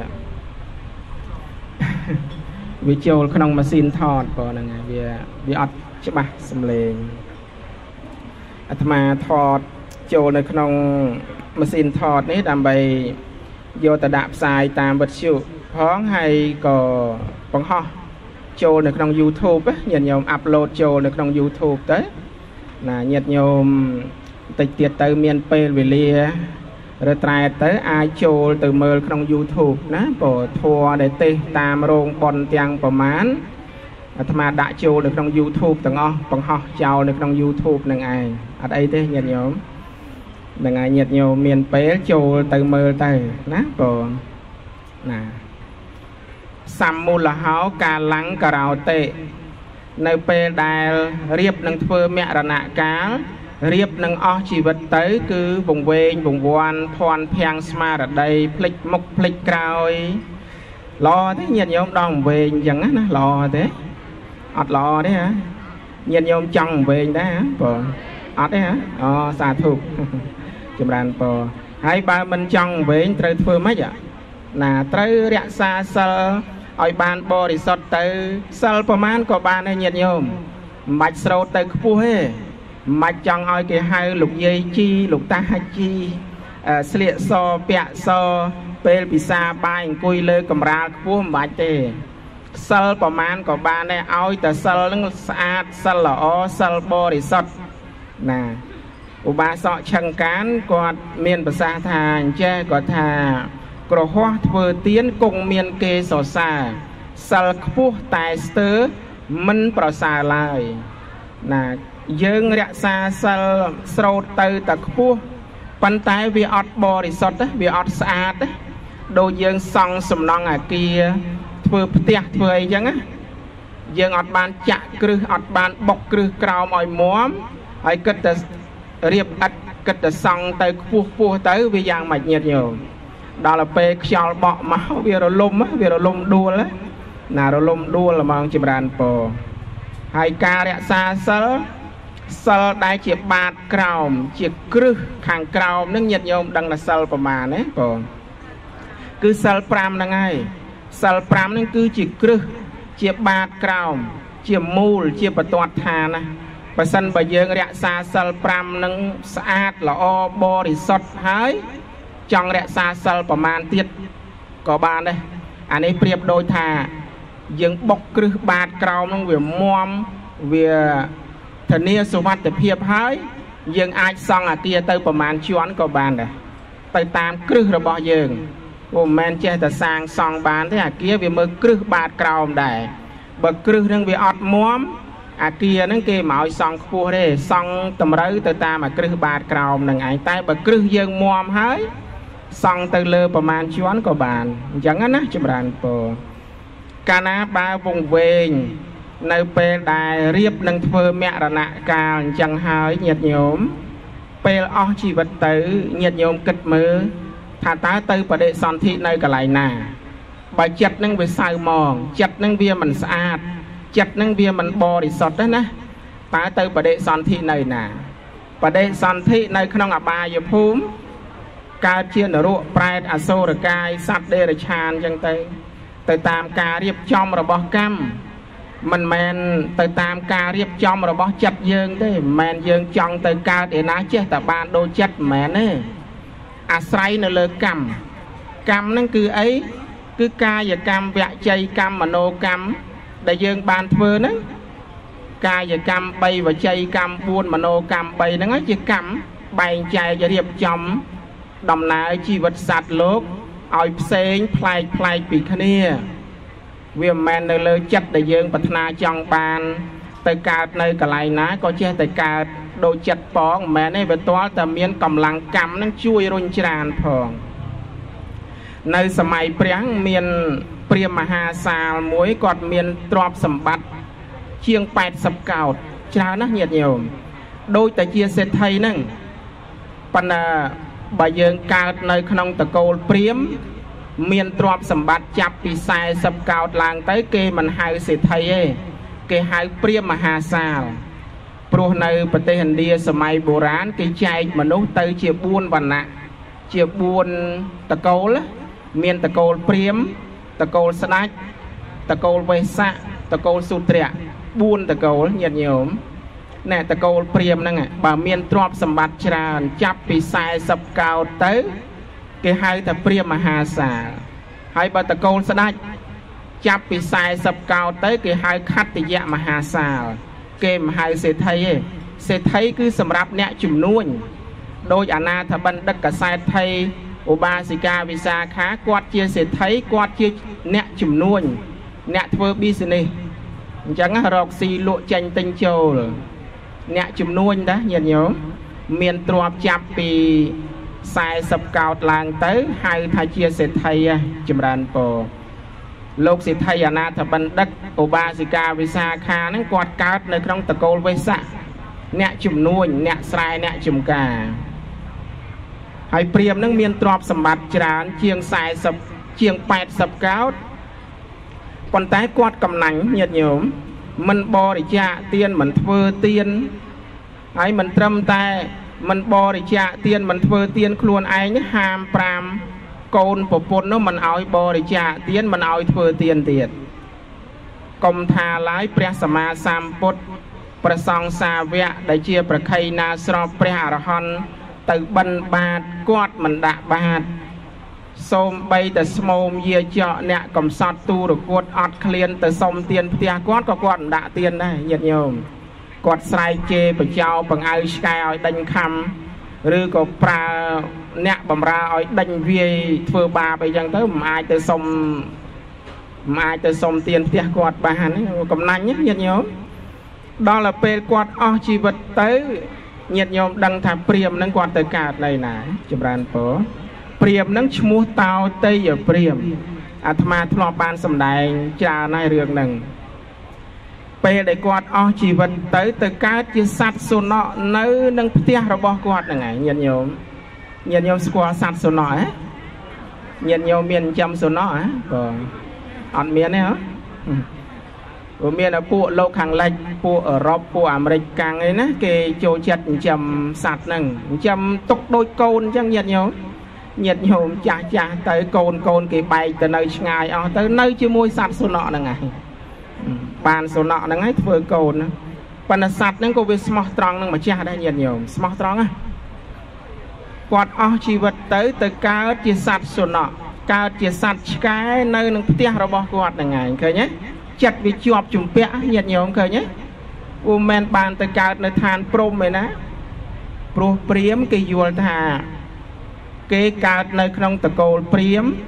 វាចូលក្នុងម៉ាស៊ីនថតព្រោះហ្នឹងហើយវាវាអត់ច្បាស់សំឡេងអាត្មាថតចូលនៅក្នុងម៉ាស៊ីនថតនេះដើម្បីយកទៅដាក់ផ្សាយតាមវិទ្យុផងហើយក៏បង្ហោះចូលនៅក្នុង YouTube ញាតិញោមអាប់ឡូតចូលនៅក្នុង YouTube ទៅណាញាតិញោមតិចទៀតទៅមានពេលវេលាឬត្រែទៅអាចចូលទៅមើលក្នុង YouTube ណាព្រោះធัวដែលទេសតាមរោងប៉ុនទាំងប្រមាណអាត្មាដាក់ចូលនៅក្នុង YouTube ទាំងអស់បង្ហោះចោលនៅក្នុង YouTube នឹងឯងអត់អីទេញាតិញោមនឹងឯងញាតិញោមមានពេលចូលទៅមើលទៅណាព្រោះណាសម្មូលហោកាលង្ការោតេនៅពេលដែលរៀបនឹងធ្វើមរណកាលរៀបនឹងអស់ជីវិតទៅគឺវង្វេងវង្វាន់ភ័ន្តភាំងស្មារតីភ្លេចមុខភ្លេចក្រោយល្អទេញាតិញោមដល់វង្វេងអញ្ចឹងណាល្អទេអត់ល្អទេហ៎ញាតិញោមចង់វង្វេងដែរបងអត់ទេហ៎អូសាធុចម្រើនពរហើយបើមិនចង់វង្វេងត្រូវធ្វើម៉េចណាត្រូវរក្សាសិលឲ្យបានបរិសុទ្ធទៅសិលប្រមាណក៏បានដែរញាតិញោមមិនបាច់ស្រោតទៅខ្ពស់ទេមិនបាច់ចង់ឲ្យគេហៅលោកយាយជីលោកតាហាជីស្លៀកសពាក់សពេលពិសាបាយអង្គុយលើកំរាលខ្ពស់មិនបាច់ទេសិលប្រមាណក៏បានដែរឲ្យតែសិលនឹងស្អាតសិលល្អសិលបរិសុទ្ធណាឧបាសកឆឹងកានគាត់មានប្រសាសន៍ថាអញ្ចេះគាត់ថាក្រហោះធ្វើទៀនគង់មានគេសរសើរសិលខ្ពស់តែស្ទើរមិនប្រសើរឡើយណាយើងរក្សាសិលស្រោតទៅតែខ្ពស់ប៉ុន្តែវាអត់បរិសុទ្ធវាអត់ស្អាតដូចយើងសង់សំណង់អាគារធ្វើផ្ទះធ្វើអីចឹងណាយើងអត់បានចាក់គ្រឹះអត់បានបុកគ្រឹះក្រោមឲ្យមាំហើយគិតតែរៀបឥដ្ឋគិតតែសង់ទៅខ្ពស់ខ្ពស់ទៅវាយ៉ាងម៉េចញាតិញោមដល់ពេលខ្យល់បក់មកវារលំវារលំដួលណារលំដួលហ្មងចម្រើនពរហើយការរក្សាសិលសិលដែលជាបាតក្រោមជាគ្រឹះខាងក្រោមនឹងញាតិញោមដឹងថាសិលប្រមាណណាបងគឺសិលប្រាំហ្នឹងហើយសិលប្រាំហ្នឹងគឺជាគ្រឹះជាបាតក្រោមជាមូលជាបន្ទាត់ឋានណាបើសិនបើយើងរក្សាសិលប្រាំហ្នឹងស្អាតល្អបរិសុទ្ធហើយចង់រក្សាសិលប្រមាណទៀតក៏បានដែរអានេះប្រៀបដូចថាយើងបុកគ្រឹះបាតក្រោមហ្នឹងវាមាំវាធានាសុវត្ថិភាពហើយយើងអាចសង់អាគារទៅប្រមាណជាន់ក៏បានដែរទៅតាមគ្រឹះរបស់យើងអូមែនចេះតែសាងសង់បានទេអាគារវាមើលគ្រឹះបាតក្រោមដែរបើគ្រឹះនឹងវាអត់មាំអាគារហ្នឹងគេមកឲ្យសង់ខ្ពស់ទេសង់តម្រូវទៅតាមអាគ្រឹះបាតក្រោមនឹងឯងតែបើគ្រឹះយើងមាំហើយសង់ទៅលើប្រមាណជាន់ក៏បានអញ្ចឹងណាចម្រើនពរកាលណាបើវងវែងនៅពេលដែលរៀបនឹងធ្វើមរណកាលអញ្ចឹងហើយញាតិញោមពេលអស់ជីវិតទៅញាតិញោមគិតមើលថាតើទៅបដិសន្ធិនៅកន្លែងណាបើចិត្តនឹងវាសៅហ្មងចិត្តនឹងវាមិនស្អាតចិត្តនឹងវាមិនបរិសុទ្ធទេណាតើទៅបដិសន្ធិនៅណាបដិសន្ធិនៅក្នុងអបាយភូមិកើតជានរកប្រែតអសូរកាយសត្វដេរឆានអញ្ចឹងទៅទៅតាមការរៀបចំរបស់កម្មមិនមែនទៅតាមការរៀបចំរបស់ចិត្តយើងទេមិនមែនយើងចង់ទៅកើតឯណាចេះតែបានដូចចិត្តមិនមែនទេអាស្រ័យនៅលើកម្មកម្មហ្នឹងគឺអីគឺកាយកម្មវចីកម្មមโนកម្មដែលយើងបានធ្វើហ្នឹងកាយកម្មបីវចីកម្មបួនមโนកម្មបីហ្នឹងជាកម្មបែងចែករៀបចំដំណើរជីវិតសត្វលោកឲ្យផ្សេងប្លែកប្លែកពីគ្នាវាមិនមែននៅលើចិត្តដែលយើងប្រាថ្នាចង់បានទៅកើតនៅកន្លែងណាក៏ចេះតែកើតដូចចិត្តផងមិនមែនទេវាទាល់តែមានកម្លាំងកម្មនឹងជួយរុញច្រានផងនៅសម័យព្រះមានព្រាហ្មណ៍មហាសាលមួយគាត់មានទ្រព្យសម្បត្តិជាងแปดสิบកោដច្រើនណាស់ញាតិញោមដូចតែជាសេដ្ឋីហ្នឹងប៉ុន្តែបើយើងកើតនៅក្នុងតកូលព្រាហ្មណ៍មានទ្រព្យសម្បត្តិចាប់ពីសែសិបកោដឡើងទៅគេមិនហៅសេដ្ឋីទេគេហៅព្រាហ្មណ៍មហាសាលព្រោះនៅប្រទេសឥណ្ឌាសម័យបុរាណគេចែកមនុស្សទៅជាបួនវណ្ណៈជាបួនតកូលមានតកូលព្រាហ្មណ៍តកូលស្ដេចតកូលវេស្សៈតកូលសុទ្រៈបួនតកូលញាតិញោមណែតកូលព្រាហ្មណ៍ហ្នឹងបើមានទ្រព្យសម្បត្តិច្រើនចាប់ពីសែសិបកោដទៅគេហៅថាព្រាហ្មណ៍មហាសាលហើយបើតកូលស្ដេចចាប់ពីសែសិបកោដទៅគេហៅខត្តយៈមហាសាលគេមិនហៅសេដ្ឋីទេសេដ្ឋីគឺសម្រាប់អ្នកជំនួញដោយអនាថបណ្ឌិតកសែដ្ឋីឧបាសិកាវិសាខាគាត់ជាសេដ្ឋីគាត់ជាអ្នកជំនួញអ្នកធ្វើ business អញ្ចឹងរកស៊ីលក់ចេញទិញចូលអ្នកជំនួញតាញាតិញោមមានទ្រព្យចាប់ពីសែសិបកោដឡើងទៅហៅថាជាសេដ្ឋីចម្រើនពរលោកសេដ្ឋីអនាថបណ្ឌិតឧបាសិកាវិសាខាហ្នឹងគាត់កើតនៅក្នុងតកូលវេស្សៈអ្នកជំនួញអ្នកស្រែអ្នកចំការហើយព្រាហ្មណ៍ហ្នឹងមានទ្រព្យសម្បត្តិច្រើនជាងសែសិបជាងแปดสิบកោដប៉ុន្តែគាត់កំណាញ់ញាតិញោមមិនបរិច្ចាគទានមិនធ្វើទានហើយមិនត្រឹមតែមិនបរិច្ចាគទានមិនធ្វើទានខ្លួនឯងហាមប្រាមកូនប្រពន្ធនោះមិនឲ្យបរិច្ចាគទានមិនឲ្យធ្វើទានទៀតកុំថាឡើយព្រះសម្មាសម្ពុទ្ធព្រះសង្ឃសាវកដែលជាប្រខ័យណាស្របព្រះអរហន្តទៅបិណ្ឌបាតគាត់មិនដាក់បាតសូមបីតែស្មោមយាចកអ្នកកំសត់ទូរគតអត់ឃ្លានទៅសុំទានផ្ទះគាត់ក៏គាត់មិនដាក់ទានដែរញាតិញោមគាត់ស្រែកជេបញ្ចោបង្អើឆ្កែឲ្យដេញខំឬក៏ប្រើអ្នកបំរើឲ្យដេញវាយធ្វើបាបអីចឹងទៅមិនអាចទៅសុំមិនអាចទៅសុំទានផ្ទះគាត់បានកំណាញ់ញាតិញោមដល់ទៅពេលគាត់អស់ជីវិតទៅញាតិញោមដឹងថាព្រាហ្មណ៍នឹងគាត់ទៅកើតនៅណាចម្រើនពរព្រាហ្មណ៍នឹងឈ្មោះតោតេយព្រាហ្មណ៍អាត្មាធ្លាប់បានសម្ដែងច្រើនហើយរឿងហ្នឹងពេលដែលគាត់អស់ជីវិតទៅទៅកើតជាសត្វសុណក់នៅនឹងផ្ទះរបស់គាត់ហ្នឹងឯងញាតិញោមញាតិញោមស្គាល់សត្វសុណក់ហ៎ញាតិញោមមានចិញ្ចឹមសុណក់ហ៎បងអត់មានទេហ៎ព្រោះមានពួកលោកខាងលិចពួកអឺរ៉ុបពួកអាមេរិកកាំងអីណាគេចូលចិត្តចិញ្ចឹមសត្វហ្នឹងចិញ្ចឹមទុកដូចកូនអញ្ចឹងញាតិញោមញាតិញោមចាស់ចាស់ទៅកូនកូនគេបែកទៅនៅឆ្ងាយអស់ទៅនៅជាមួយសត្វសុណក់ហ្នឹងឯងបានសុណក់ហ្នឹងឯងធ្វើកូនណាប៉ុន្តែសត្វហ្នឹងក៏វាស្មោះត្រង់នឹងម្ចាស់ដែរញាតិញោមស្មោះត្រង់ណាគាត់អស់ជីវិតទៅទៅកើតជាសត្វសុណក់កើតជាសត្វឆ្កែនៅនឹងផ្ទះរបស់គាត់ហ្នឹងឯងឃើញទេចិត្តវាជាប់ជំពាក់ញាតិញោមឃើញទេអូមែនបានទៅកើតនៅឋានព្រំឯណាព្រោះព្រាហ្មណ៍គេយល់ថាគេកើតនៅក្នុងតកូលព្រាហ្មណ៍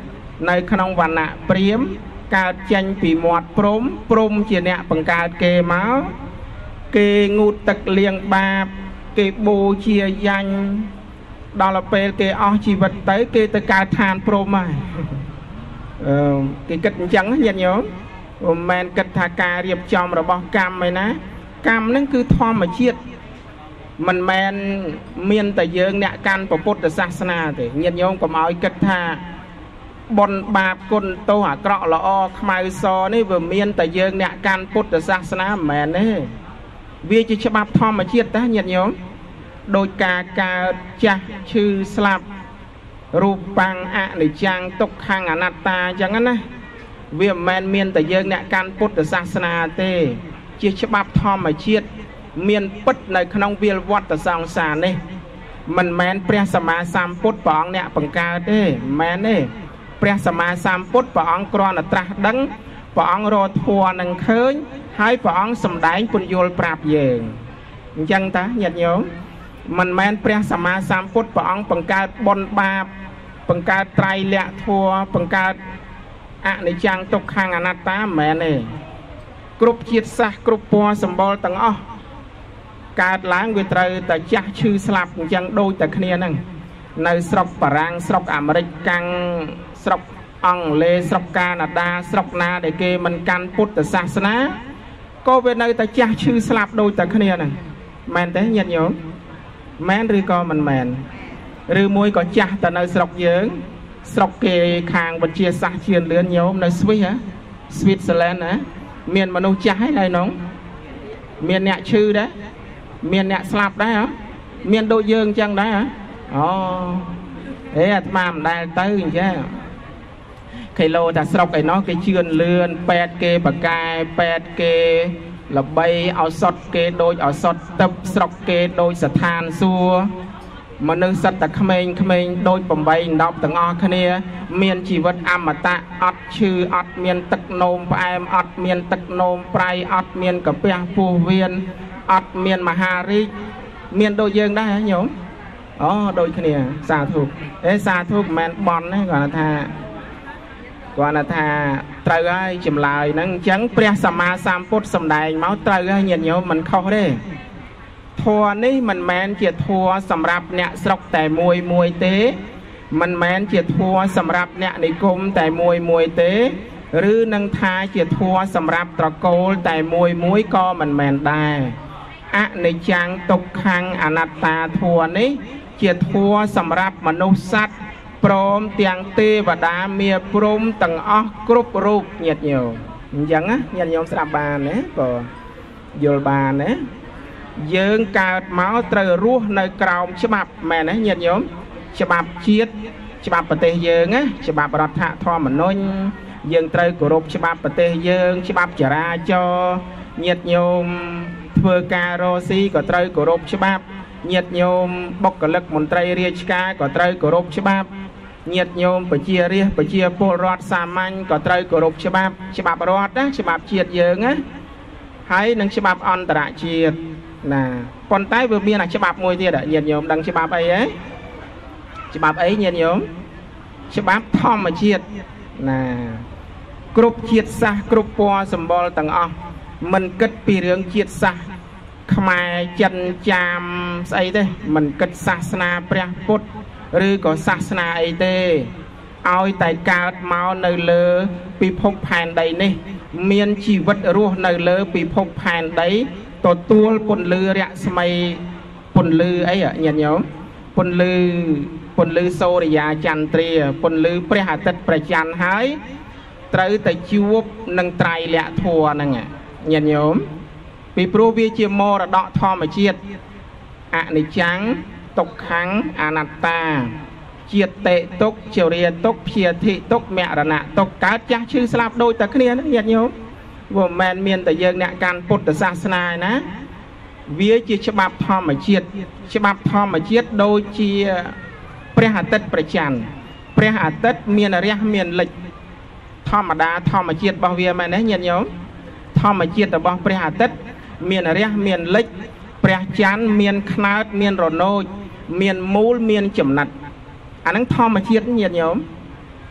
ในขนมวันน่ะเปรียมการเจนปีหมวดพรมพรมเจียเนี่ยปังการเกม้าเกงูตักเลียงบาบเกบูเชียยันดอลเปเกอชีวิตเตเกตการทานพรมมาเออเกกิดจังนะยันโยมแมนกิดทาการเรียบจอมระบอกกรรมไหมนะกรรมนั่นคือทอมมาเชียดมันแมนเมียนแต่เยิงเนี่ยการประพุทธศาสนาแต่ยันโยมก็มาอีกกิดทาบนบาปคนโตหากระละอขมายซอนี่ว่าเมียนแต่เยิงเนี่ยการพุทธศาสนาแมนนี่วิจิฉบับทอมมาเชียดแต่ยันโยมโดยการการจะชื่อสลับรูปปังอะในจังตกขังอนัตตาจังนั้นนะเวียแมนเมียนแต่เยิงเนี่ยการพุทธศาสนาเต้จิฉบับทอมมาเชียดเมียนปัดในขนมเวียวัดแต่สองสารนี่มันแมนเปรียสมาสามพุทธปองเนี่ยปังกาเต้แมนนี่เปรียสมาสามพุทธปองกรอนตรัสดังปองรอทัวนังเคยให้ปองสมได้ปุญโยลปราบเยิงจังตาหยัดโยมมันแมนเปรียสมาสามพุทธปองปังกาบนบาปปังกาไตรเละทัวปังกาอะในจังตกขังอนัตตาแมนนี่กรุบจิตซะกรุบปัวสมบูรณ์ตั้งอ้อการล้างเวทเลยแต่จะชื่อสลับจังโดยแต่เนียนั่งในสระปรังสระอเมริกันสระอังเลสระกานาดาสระนาเดเกมันการพุทธศาสนาก็เวทเลยแต่จะชื่อสลับโดยแต่เนียนั่งแมนแต่ยันโยมแมนหรือก็มันแมนหรือมวยก็จะแต่ในสระเยิงสระเกคางบัญชีสักเชียนเลือนโยมในสวิตสวิตเซอร์แลนด์นะเมียนมนุษย์จะให้ไรน้องเมียนเนี่ยชื่อได้เมียนเนี่ยสลับได้เหรอเมียนโดยเยิงจังได้เหรออ๋อเอ๊ะมามันได้ตื้อใช่ใครโลแต่สลับไอ้น้องไอ้เชื่อนเลือนแปดเกปากกายแปดเกละใบเอาสดเกโดยเอาสดตับสลับเกโดยสถานซัวมนุษย์สัตว์ตะเขมงเขมงโดยปมใบดอกต่างอคเนียเมียนชีวิตอมตะอัดชื่ออัดเมียนตักโนมปลายอัดเมียนตักโนมปลายอัดเมียนกับเปียปูเวียนอัดเมียนมหาริเมียนโดยเยิงได้โยมอ๋อโดยเนียสาธุเอสาธุแมนบอลนี่ก่อนนะท่าก่อนนะท่าไตรไอจิมลายนั่งจังเปรียสมาสามพุทธสมได้เมาไตรไอเงียโยมมันเข้าได้ทัวนี่มันแมนเจียทัวสำหรับเนี่ยสกแต่มวยมวยเตะมันแมนเจียทัวสำหรับเนี่ยในกรมแต่มวยมวยเตะหรือนังทาเจียทัวสำหรับตะโกลแต่มวยมวยก็มันแมนได้อะในจังตกขังอนัตตาทัวนี้เจียทัวสำหรับมนุษย์สัตว์พร้อมเตียงเตวดาเมียพรมตั้งอ้อกรุบรูปเหยียดเหนียวยังอ่ะยันยมสระบานเนี่ยก็โยลบานเนี่ยเยิงการเมาส์เตอรู้ในกราวฉบับแม่นะเหยียดเหนียวฉบับเชียดฉบับประเทศเยิงอ่ะฉบับรัฐทอมนนเยิงเตยกรุบฉบับประเทศเยิงฉบับจราจรเหยียดเหนียวเพื่อการโรซีก็เตยกรุบฉบับเหยียดโยมบกกลึกมนตรีเรียชกาก็เตยกรุบฉบับเหยียดโยมปเชียเรียปเชียโปรอดสามัญก็เตยกรุบฉบับฉบับรอดนะฉบับเชียดเยิงอ่ะให้หนึ่งฉบับอันตรายเชียดน่ะปนใต้เบอร์เมียน่ะฉบับมวยเทียดเหยียดโยมดังฉบับไอ้เอ้ฉบับไอ้เหยียดโยมฉบับทอมมาเชียดน่ะกรุบเชียดซะกรุบปัวสมบูรณ์ต่างอ่ะมันเกิดปีเรื่องเชียดซะขมายจันจามไอ้เด้มันเกิดศาสนาพระพุทธหรือก็ศาสนาไอ้เด้เอาแต่การเมาในเลือปีพกแผ่นใดนี่เมียนชีวิตรู้ในเลือปีพกแผ่นใดตัวตัวปนลือเรียสมัยปนลือไอ้อะยันโยมปนลือปนลือโซริยาจันทรีปนลือพระหัตถ์ประจันหายไตรแต่ชีวบนังไตรเละทัวนั่งอ่ะยันโยมปีโปรวิเชียมรดะทอมเชียดอะในจังตกขังอนัตตาเชียดเตะตกเชียวเรียตกเพียทิตกแมรณะตกการจักชื่อสลับโดยแต่เนียนั่นยันโยมว่าแมนเมียนแต่ยังเนี่ยการพุทธศาสนานะวิจิฉบับทอมเชียดฉบับทอมเชียดโดยเชียพระหัตถ์ประจันพระหัตถ์เมียนเรียเมียนเล็กธรรมดาทอมเชียดบ่าวเวียมาเนี่ยยันโยมทอมเชียดแต่บ่พระหัตถ์เมียนเรียเมียนเล็กพระจันเมียนขนาดเมียนรโนเมียนมูลเมียนจำนัดอันนั้นทอมเชียดยันโยม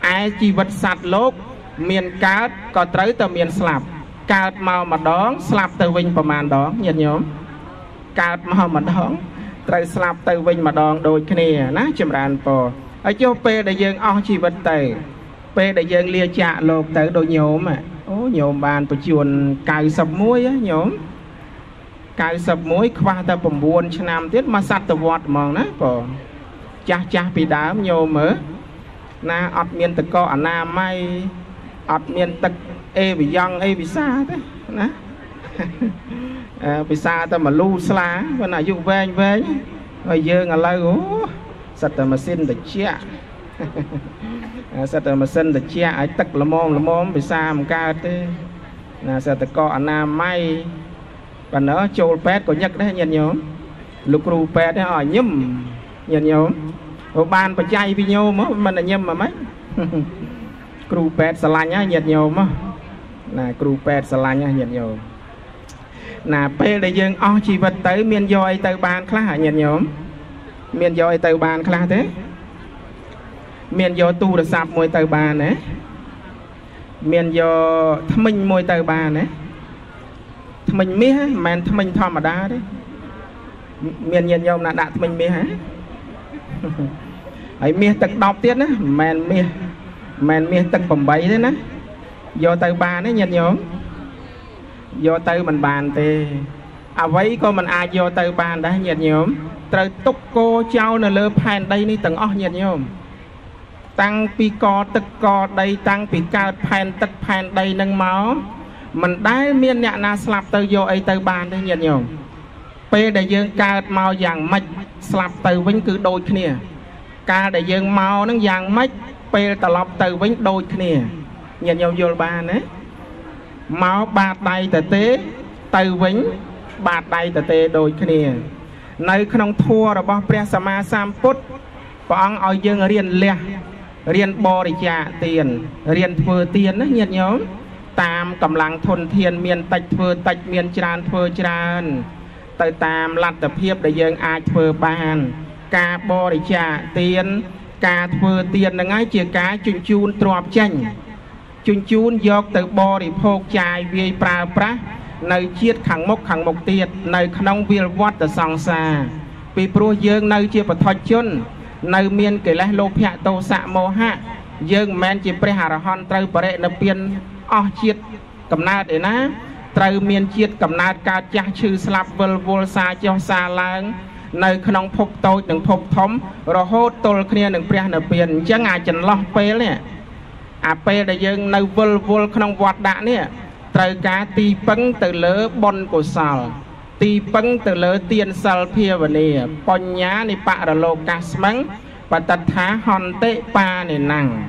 ai chi vật sạt lốp miền cát có tới tờ miền slap cát màu mà đón slap từ vinhประมาณ đó nhiệt nhóm cát màu mà đón tới slap từ vinh mà đón đôi kia ná chìm ràn bò ở chỗ p để dương o chi vật từ p để dương lia chạ lộp tới đôi nhóm mà ô nhóm bàn của chuồn cài sập muối á nhóm cài sập muối qua ta bầm buồn cho nam tiết mà sát tờ vọt mong ná bò cha cha bị đám nhóm mở na ọt miền tật co ảnh nam may ọt miền tật e bị young e bị xa thế ná bị xa ta mà lu xá và là dùng ven ven rồi dương ở lâu sạch mà xin được chia sạch mà xin được chia ấy tật là mồm là mồm bị xa một ca thế là sạch tật co ảnh nam may và nó trôi pet của nhật đấy nhận nhóm lục ru pet đấy hỏi nhâm nhận nhóm ở bàn phải chay vi nhôm á mình là nhâm mà mấy cừu pet sờ lanh á nhiệt nhôm á là cừu pet sờ lanh á nhiệt nhôm là p để dương o chi vật tới miền doi tới bàn khá hả nhiệt nhôm miền doi tới bàn khá thế miền doi tu được sạp môi tới bàn đấy miền doi thâm minh môi tới bàn đấy thâm minh mía men thâm minh thom mà đá đấy miền nhiệt nhôm là đã thâm minh mía hả ấy miếng tật đọc tiết á men miếng men miếng tật bầm bấy thế á do từ bàn ấy nhận nhóm do từ mình bàn thì à vậy có mình ai do từ bàn đã nhận nhóm từ túc cô cháu là lơ pan đây ní từng ó nhận nhóm tăng pi co tức co đây tăng pi cao pan tức pan đây nâng máu mình đái miên nhẹ na slap từ vô ấy từ bàn đấy nhận nhóm p để dương cao màu vàng mạch slap từ vĩnh cứ đôi kia ca để dương màu nó vàng mạch p tờ lọc từ vĩnh đôi kia nhận nhau vô bàn đấy máu bạt đầy tờ tế từ vĩnh bạt đầy tờ tế đôi kia nơi không thua rồi bao pre sama sam put bọn ở dương riêng lẹ riêng bò để trả tiền riêng thừa tiền đó nhận nhóm tam cầm lăng thôn thiên miền tạch thừa tạch miền tràn thừa tràn tới tam lặt tập hiệp để dương ai thừa bàn ca bò để trả tiền ca thừa tiền là ngay chia cá chun chun trọp chanh chun chun dọc từ bò để phô chài vi pra pra nơi chiết khẳng mốc khẳng mốc tiệt nơi không viên vót từ song xa vì pro dương nơi chia bật thoát chun nơi miền kể lại lô phẹ tô xạ mô hạ dương men chỉ pre hà hòn trâu bể nợ piên o chiết cầm nát để ná trâu miền chiết cầm nát ca cha chư slap vul vul xa cho xa lang nơi không phục tôi đừng phục thống rồi hốt tôi kia đừng pre nợ piên chẳng ai chân lo pe nè à pe để dương nơi vul vul không vọt đã nè trâu cá ti bắn từ lỡ bon của sào ti bắn từ lỡ tiền sal pia và nè pon nhá nè bạ là lô cá mắng và tật thá hòn tệ pa nè nằng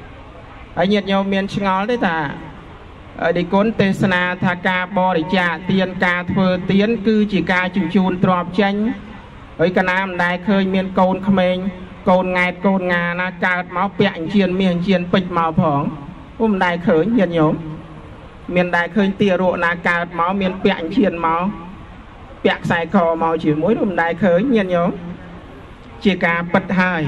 ở nhiệt nhau miền ngó đấy ta ở đây cuốn tê sana tha ca bò để trả tiền ca thừa tiền cư chỉ ca chun chun trọp chanh ở cái nam đại khơi miền cồn khmênh cồn ngài cồn ngà na ca máu bẹn chiên miền chiên pịch màu phỏng hôm đại khơi nhiệt nhóm miền đại khơi tia ruộng na ca máu miền bẹn chiên máu bẹn xài cò màu chỉ mỗi hôm đại khơi nhiệt nhóm chỉ ca bật hai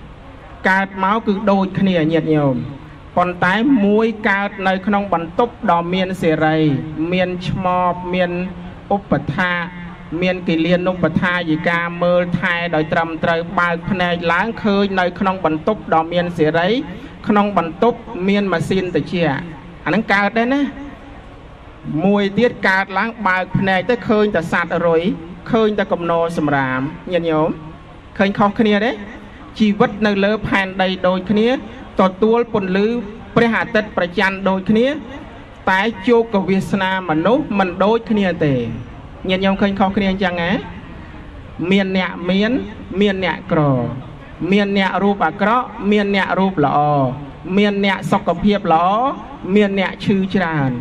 ca máu cứ đôi kia nhiệt nhóm còn tái muối cao nơi không bắn tốc đò miền sề rầy miền chmop miền úp tha miền kỳ liên úp tha gì ca mơ thai đòi trầm trời bài này láng khơi nơi không bắn tốc đò miền sề rầy không bắn tốc miền mà xin từ chia anh ấy cao đấy nè muối tiết cao láng bài này tới khơi ta sạt rồi khơi ta cầm nô sầm ràm nhìn nhóm khơi khó kia đấy chi vật nơi lỡ pan đầy đôi kia tọt tuôn bồn lư pre hạ tếtประจัน đôi kia tái chô của Việt Nam mà nốt mình đôi kia tề nhìn nhau khơi khó kia chẳng á miền nẹt miền miền nẹt cỏ miền nẹt ruột à cỏ miền nẹt ruột lọ miền nẹt sọc cọp hiệp lọ miền nẹt chư tràn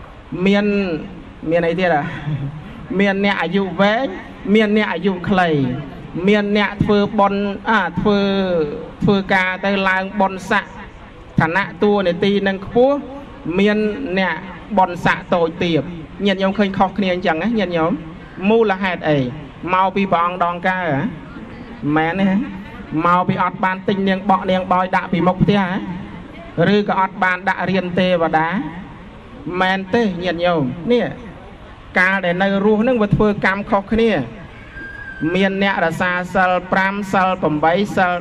miền miền này thế là miền nẹt dụ vé miền nẹt dụ clay miền nẹt phơ bon à phơ phơ ca tay lang bon sạฐานะตัวในตีนังคู่เมียนเนี่ยบอลสะโตยเตียบเงียนยมเคยขอเนียนจังนะเงียนยมมูละเหตุเอ๋เมาปีบองดองกาเหรอแม่เนี่ยเมาปีอดบานติงเนียงเบาเนียงบอยด่าปีมกเตี้ยឬក៏អត់បានដាក់រៀនទេវតាមែនទេញាតិញោមនេះកាលដែលនៅរស់នឹងវាធ្វើកម្មខុសគ្នាមានអ្នករសាសិល5សិល8សិល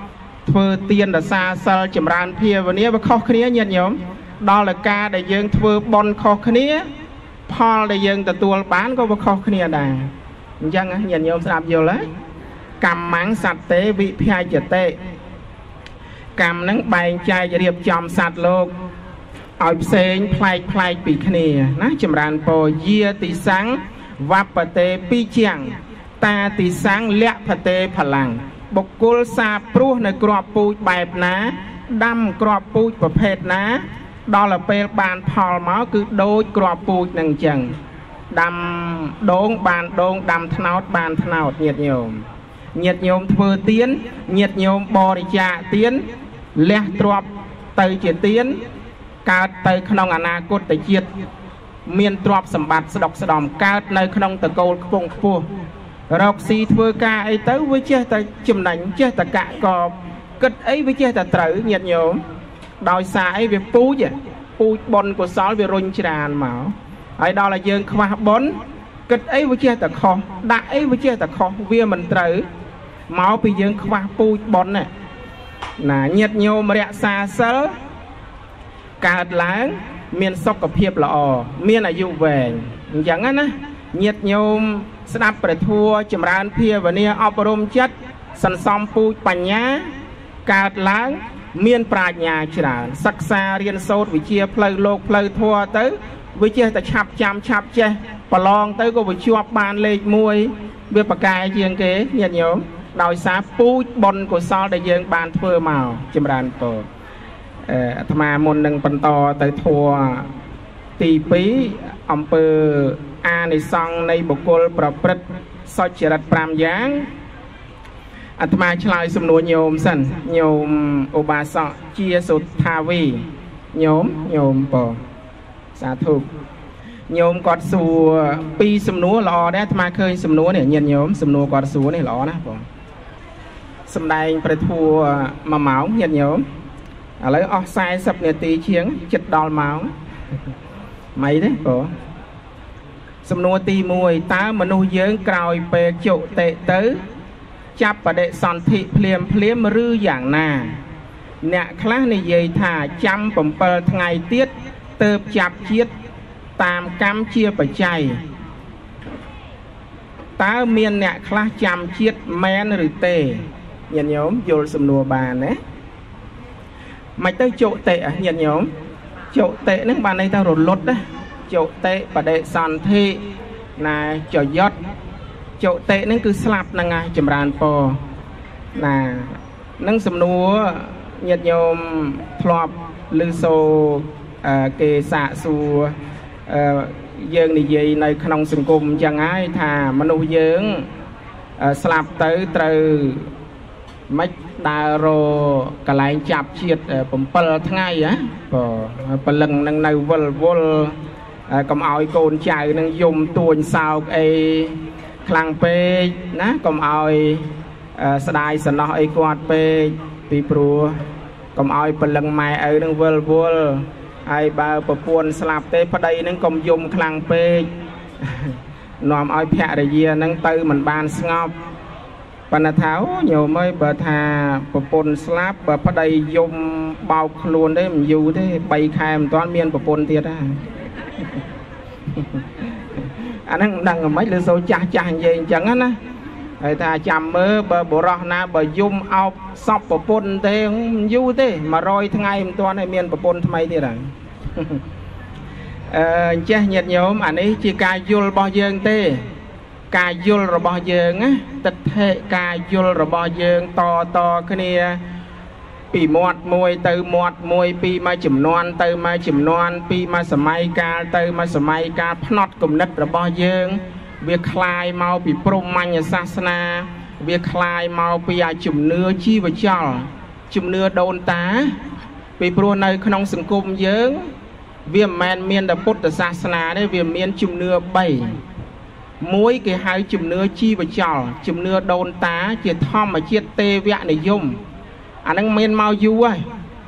10ធ្វើទានរសាសិលចម្រើនភាវនាវាខុសគ្នាញាតិញោមដល់តែការដែលយើងធ្វើបុណ្យខុសគ្នាផលដែលយើងទទួលបានក៏វាខុសគ្នាដែរអញ្ចឹងញាតិញោមស្ដាប់យល់ទេកម្មੰសត្វទេវិភ័យតេកម្មនឹងបែងចែករៀបចំសត្វលោកឲ្យផ្សេងប្លែកប្លែកពីគ្នាណាចម្រើនពរយាតិសੰវបតេពីជាងតាតិសੰលក្ខតេផលាំងបុគ្គលសាព្រោះនៅក្របពូជបែបណាដាំក្របពូជប្រភេទណាដល់ទៅពេលបានផលមកគឺដូចក្របពូជនឹងអញ្ចឹងដាំដូងបានដូងដាំត្នោតបានត្នោតញាតិញោមញាតិញោមធ្វើទានញាតិញោមបរិច្ចាគទានលះទ្រព្យទៅជាទានកើតទៅក្នុងអនាគតជាតិមានទ្រព្យសម្បត្តិស្ដុកស្ដំកើតនៅក្នុងតកូលខ្ពង់ខ្ពស់រកស៊ីធ្វើការអីទៅវាចេះតែចំណេញចេះតែកាក់កបគិតអីវាចេះតែត្រូវញាតិញោមដោយសារអីវាពូជពូជបុណ្យកុសលវារុញច្រានមកហើយដល់តែយើងខ្វះបុណ្យគិតអីវាចេះតែខុសដាក់អីវាចេះតែខុសវាមិនត្រូវមកពីយើងខ្វះពូជបុណ្យណាញាតិញោមរក្សាសិលកើតឡើងមានសុខភាពល្អមានអាយុវែងអញ្ចឹងណាញាតិញោមស្ដាប់ព្រះធម៌ចម្រើនភាវនាអប់រំចិត្តសន្សំពូជបញ្ញាកើតឡើងមានប្រាជ្ញាច្រើនសិក្សារៀនសូត្រវិជ្ជាផ្លូវលោកផ្លូវធម៌ទៅវាចេះតែឆាប់ចាំឆាប់ចេះប្រឡងទៅក៏វាជាប់បានលេខមួយវាប្រកែជាងគេញាតិញោមដោយសារពូជបុណ្យកុសលដែលយើងបានធ្វើមកចម្រើនពរអាត្មាមុននឹងបន្តទៅធម៌ទីពីរអំពើអានិសង្ឃនៃបុគ្គលប្រព្រឹត្តសុចរិត5យ៉ាងអាត្មាឆ្លើយសំណួរញោមសិនញោមឧបាសកជាសុថាវីញោមញោមពរសាធុញោមគាត់សួរពីសំណួរល្អដែរអាត្មាឃើញសំណួរនេះញាតិញោមសំណួរគាត់សួរនេះល្អណាស់បងសំដែងព្រះធម៌មួយម៉ោងញាតិញោមឥឡូវអស់40នាទីជាងចិត្តដល់ម៉ោងមិនទេបងសំណួរទី1តើមនុស្សយើងក្រោយពេលជុតិទៅចាប់បដិសន្ធិភ្លាមភ្លាមឬយ៉ាងណាអ្នកខ្លះនិយាយថាចាំ7ថ្ងៃទៀតទៅចាប់ជាតិតាមកម្មជាបច្ច័យតើមានអ្នកខ្លះចាំជាតិមែនឬទេញាតិញោមយល់សំណួរបានណាមិនទៅជុតិញាតិញោមជុតិនឹងបានន័យថារលត់ណាជុតិបដិសន្ធិណាចយុតជុតិនឹងគឺស្លាប់ហ្នឹងហើយចម្រើនពរណានឹងសំណួរញាតិញោមធ្លាប់ឮសូរគេសាកសួរយើងនិយាយនៅក្នុងសង្គមអញ្ចឹងហើយថាមនុស្សយើងស្លាប់ទៅត្រូវមិនដើររកន្លែងចាប់ជាតិ7ថ្ងៃហ៎បើព្រលឹងនឹងនៅវល់វល់កុំឲ្យកូនចៅនឹងយំទួញសោកអីខ្លាំងពេកណាកុំឲ្យស្ដាយសំណោះអីគាត់ពេកពីព្រោះកុំឲ្យព្រលឹងម៉ែឪនឹងវល់វល់ហើយបើប្រពន្ធស្លាប់ទេប្តីនឹងកុំយំខ្លាំងពេកនាំឲ្យភរិយានឹងទៅមិនបានស្ងប់ប៉ុន្តែថាអូញោមអើយបើថាប្រពន្ធស្លាប់បើប្តីយំបោកខ្លួនទេមិនយូរទេ3ខែមិនទាន់មានប្រពន្ធទៀតហ่าអាហ្នឹងមិនដឹងមិនលើសូវចាស់ចាស់និយាយអញ្ចឹងណាហើយថាចាំមើលបើបរោះណាបើយំអោបសពប្រពន្ធទេមិនយូរទេ100ថ្ងៃមិនទាន់ឲ្យមានប្រពន្ធថ្មីទៀតហើយអឺអញ្ចេះញាតិញោមអានេះជាការយល់របស់យើងទេការយល់របស់យើងណាទិដ្ឋិការយល់របស់យើងតតគ្នាពីមាត់មួយទៅមាត់មួយពីមួយចំនួនទៅមួយចំនួនពីមួយសម័យកាលទៅមួយសម័យកាលផ្នត់គំនិតរបស់យើងវាคลายមកពីព្រហ្មញ្ញសាសនាវាคลายមកពីអាជំនឿជីវចលជំនឿដូនតាពីព្រោះនៅក្នុងសង្គមយើងវាមិនមែនមានតែពុទ្ធសាសនាទេវាមានជំនឿ3មួយគេហៅជំនឿជីវចលជំនឿដូនតាជាធម្មជាតិទេវនិយមអានឹងមានមកយូរហើយ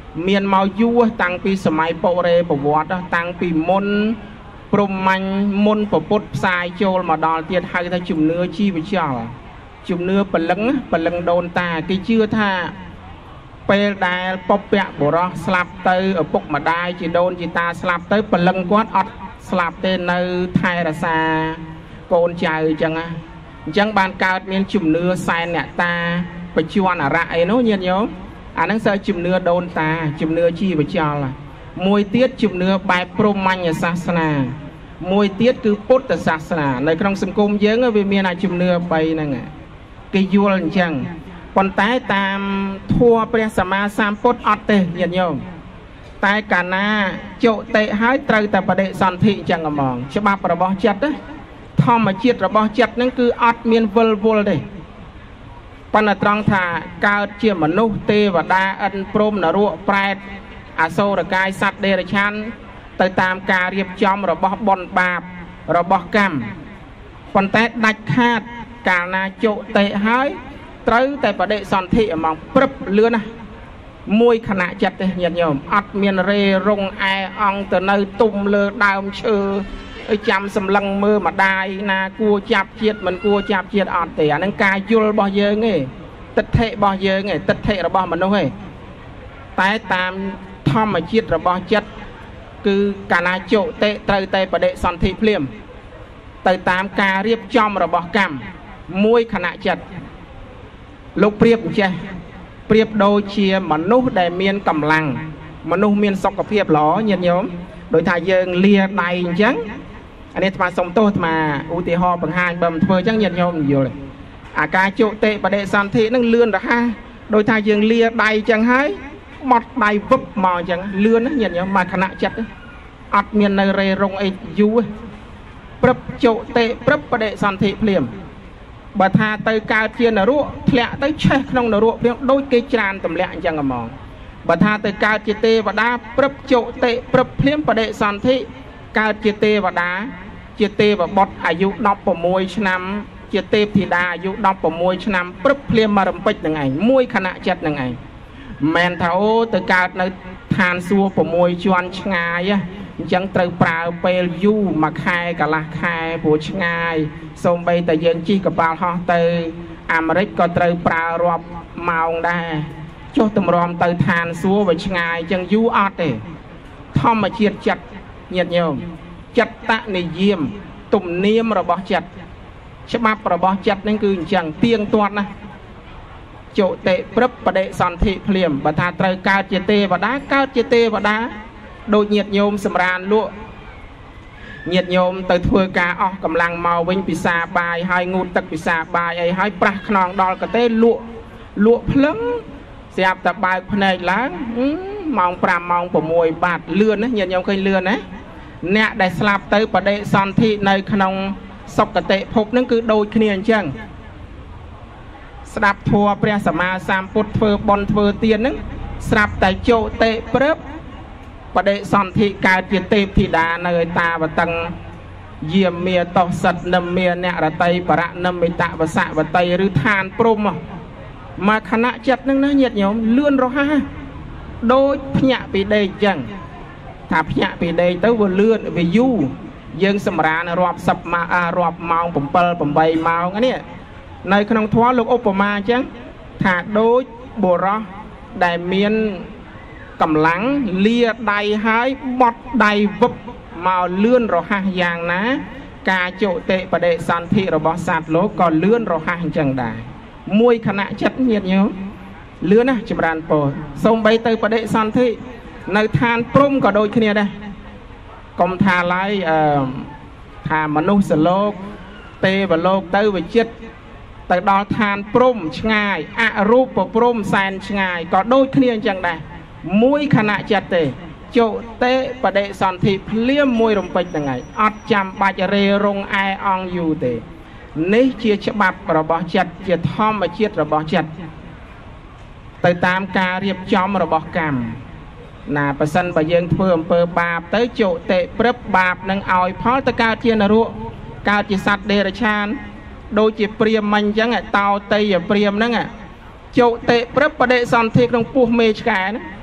មានមកយូរតាំងពីសម័យបុរេប្រវត្តិតាំងពីមុនព្រំមាញ់មុនប្រពុតផ្សាយចូលមកដល់ទៀតហៅថាជំនឿជីវចលជំនឿពលឹងពលឹងដូនតាគេជឿថាពេលដែលពពកបុរសស្លាប់ទៅឪពុកម្ដាយជីដូនជីតាស្លាប់ទៅពលឹងគាត់អត់ស្លាប់ទេនៅថែរក្សាកូនចៅអញ្ចឹងណាអញ្ចឹងបានកើតមានជំនឿសែនអ្នកតាបច្ចុប្បន្នអរៈអីនោះញាតិញោមអាហ្នឹងសើជំនឿដូនតាជំនឿជីវចលមួយទៀតជំនឿបែបព្រហ្មញ្ញសាសនាមួយទៀតគឺពុទ្ធសាសនានៅក្នុងសង្គមយើងវាមានអាជំនឿបីហ្នឹងគេយល់អញ្ចឹងប៉ុន្តែតាមធម៌ព្រះសម្មាសម្ពុទ្ធអត់ទេញាតិញោមតែកាលណាជុតិហើយត្រូវតែបដិសន្ធិអញ្ចឹងហ្មងច្បាប់របស់ចិត្តធម្មជាតិរបស់ចិត្តហ្នឹងគឺអត់មានវិលវល់ទេប៉ុន្តែត្រង់ថាកើតជាមនុស្សទេវតាឥន្ទព្រហ្មនរកប្រែតអសូរកាយសត្វដេរឆានទៅតាមការរៀបចំរបស់បុណ្យបាបរបស់កម្មប៉ុន្តែដាច់ខាតកាលណាជុតិហើយត្រូវតែបដិសន្ធិហ្មងព្រឹបលឿនណាមួយខណៈចិត្តទេញាតិញោមអត់មានរេរងអែអង្គទៅនៅទុំលើដើមឈើចាំសម្លឹងមើលម្ដាយណាគួរចាប់ជាតិមិនគួរចាប់ជាតិអត់ទេអានឹងការយល់របស់យើងទេទិដ្ឋិរបស់យើងទេទិដ្ឋិរបស់មនុស្សទេតែតាមធម្មជាតិរបស់ចិត្តគឺកាលណាជុតិត្រូវតែបដិសន្ធិភ្លាមទៅតាមការរៀបចំរបស់កម្មមួយខណៈចិត្តលោកប្រៀបអញ្ចេះប្រៀបដូចជាមនុស្សដែលមានកម្លាំងមនុស្សមានសុខភាពល្អញាតិញោមដោយថាយើងលាដៃអញ្ចឹងអានេះអាត្មាសុំទោសអាត្មាឧទាហរណ៍បង្ហាញបើមិនធ្វើអញ្ចឹងញាតិញោមយល់អាការជុតិបដិសន្ធិនឹងលឿនរហ័សដោយថាយើងលាដៃអញ្ចឹងហើយបត់ដៃវឹបមកអញ្ចឹងលឿនណាញាតិញោមមកខណៈចិត្តអត់មាននៅរេរងអីយូរព្រឹបជុតិព្រឹបបដិសន្ធិភ្លាមបើថាទៅកើតជានរកធ្លាក់ទៅឆេះក្នុងនរកព្រាមដូចគេច្រានទម្លាក់អញ្ចឹងហ្មងបើថាទៅកើតជាទេវតាព្រឹបជុតិព្រឹបភ្លាមបដិសន្ធិកើតជាទេវតាជាទេវបុត្រអាយុដប់ប្រាំមួយឆ្នាំជាទេពធីតាអាយុដប់ប្រាំមួយឆ្នាំព្រឹបភ្លាមមករំពេចនឹងឯងមួយខណៈចិត្តនឹងឯងមិនថាអូទៅកើតនៅឋានសួគ៌ប្រាំមួយជាន់ឆ្ងាយអញ្ចឹងត្រូវប្រើពេលយូរមួយខែកន្លះខែព្រោះឆ្ងាយសូម្បីតែយើងជិះកប៉ាល់ហោះទៅអាមេរិកក៏ត្រូវប្រើរាប់ម៉ោងដែរចុះតម្រាំទៅឋានសួគ៌វាឆ្ងាយអញ្ចឹងយូរអត់ទេធម្មជាតិចិត្តញាតិញោមចិត្តនិយមទំនៀមរបស់ចិត្តច្បាប់របស់ចិត្តហ្នឹងគឺអញ្ចឹងទៀងទាត់ណាជុតិព្រឹបបដិសន្ធិភ្លាមបើថាត្រូវកើតជាទេវតាកើតជាទេវតាដូចញាតិញោមសម្រានលក់ញាតិញោមទៅធ្វើការអស់កម្លាំងមកវិញពិសាបាយហើយងូតទឹកពិសាបាយអីហើយប្រាស់ខ្នងដល់កទេលក់លក់ភ្លឹងស្រាប់តែបើកភ្នែកឡើងម៉ោងប្រាំម៉ោងប្រាំមួយបាត់លឿនណាញាតិញោមឃើញលឿនណាអ្នកដែលស្លាប់ទៅបដិសន្ធិនៅក្នុងសុគតិភពនឹងគឺដូចគ្នាអញ្ចឹងស្ដាប់ធម៌ព្រះសម្មាសម្ពុទ្ធធ្វើបុណ្យធ្វើទានហ្នឹងស្រាប់តែជោតិព្រឹបបដិសន្ធិកើតជាទេពធីតានៅឯតាវតឹងយាមាតោសិតនិមាអ្នករតីបរៈនិមិតវសវតីឬឋានព្រំមកខណៈចិត្តហ្នឹងណាញាតិញោមលឿនរហ័សដូចភ្ញាក់ពីដេកអញ្ចឹងថាភ្ញាក់ពីដេកទៅវាលឿនវាយូរយើងសម្រានរាប់សិបម៉ោងរាប់ម៉ោង7 8ម៉ោងនេះនៅក្នុងធម៌លោកឧបមាអញ្ចឹងថាដូចបុរសដែលមានកម្លាំងលាដៃហើយបត់ដៃវឹបមកលឿនរហ័សយ៉ាងណាការជុតិបដិសន្ធិរបស់សត្វលោកក៏លឿនរហ័សអញ្ចឹងដែរមួយខណៈចិត្តញាតិញោមលឿនណាស់ចម្រើនពរសូម្បីទៅបដិសន្ធិនៅឋានព្រំក៏ដូចគ្នាដែរកុំថាឡើយអឺថាមនុស្សលោកទេវលោកទៅវិចិត្រទៅដល់ឋានព្រំឆ្ងាយអរូបព្រំសែនឆ្ងាយក៏ដូចគ្នាអញ្ចឹងដែរមួយខណៈចិត្តទេជុតិបដិសន្ធិភ្លាមមួយរំពេចហ្នឹងហើយអត់ចាំបាច់រេរងអែអង្គយូរទេនេះជាច្បាប់របស់ចិត្តជាធម្មជាតិរបស់ចិត្តទៅតាមការរៀបចំរបស់កម្មណាបើសិនបើយើងធ្វើអំពើបាបទៅជុតិព្រឹបបាបនឹងឲ្យផលទៅកើតជានរកកើតជាសត្វដេរឆានដូចជាព្រាហ្មណ៍មិញអញ្ចឹងតោតៃព្រាហ្មណ៍ហ្នឹងជុតិព្រឹបបដិសន្ធិក្នុងពោះមេឆ្កែហ្នឹង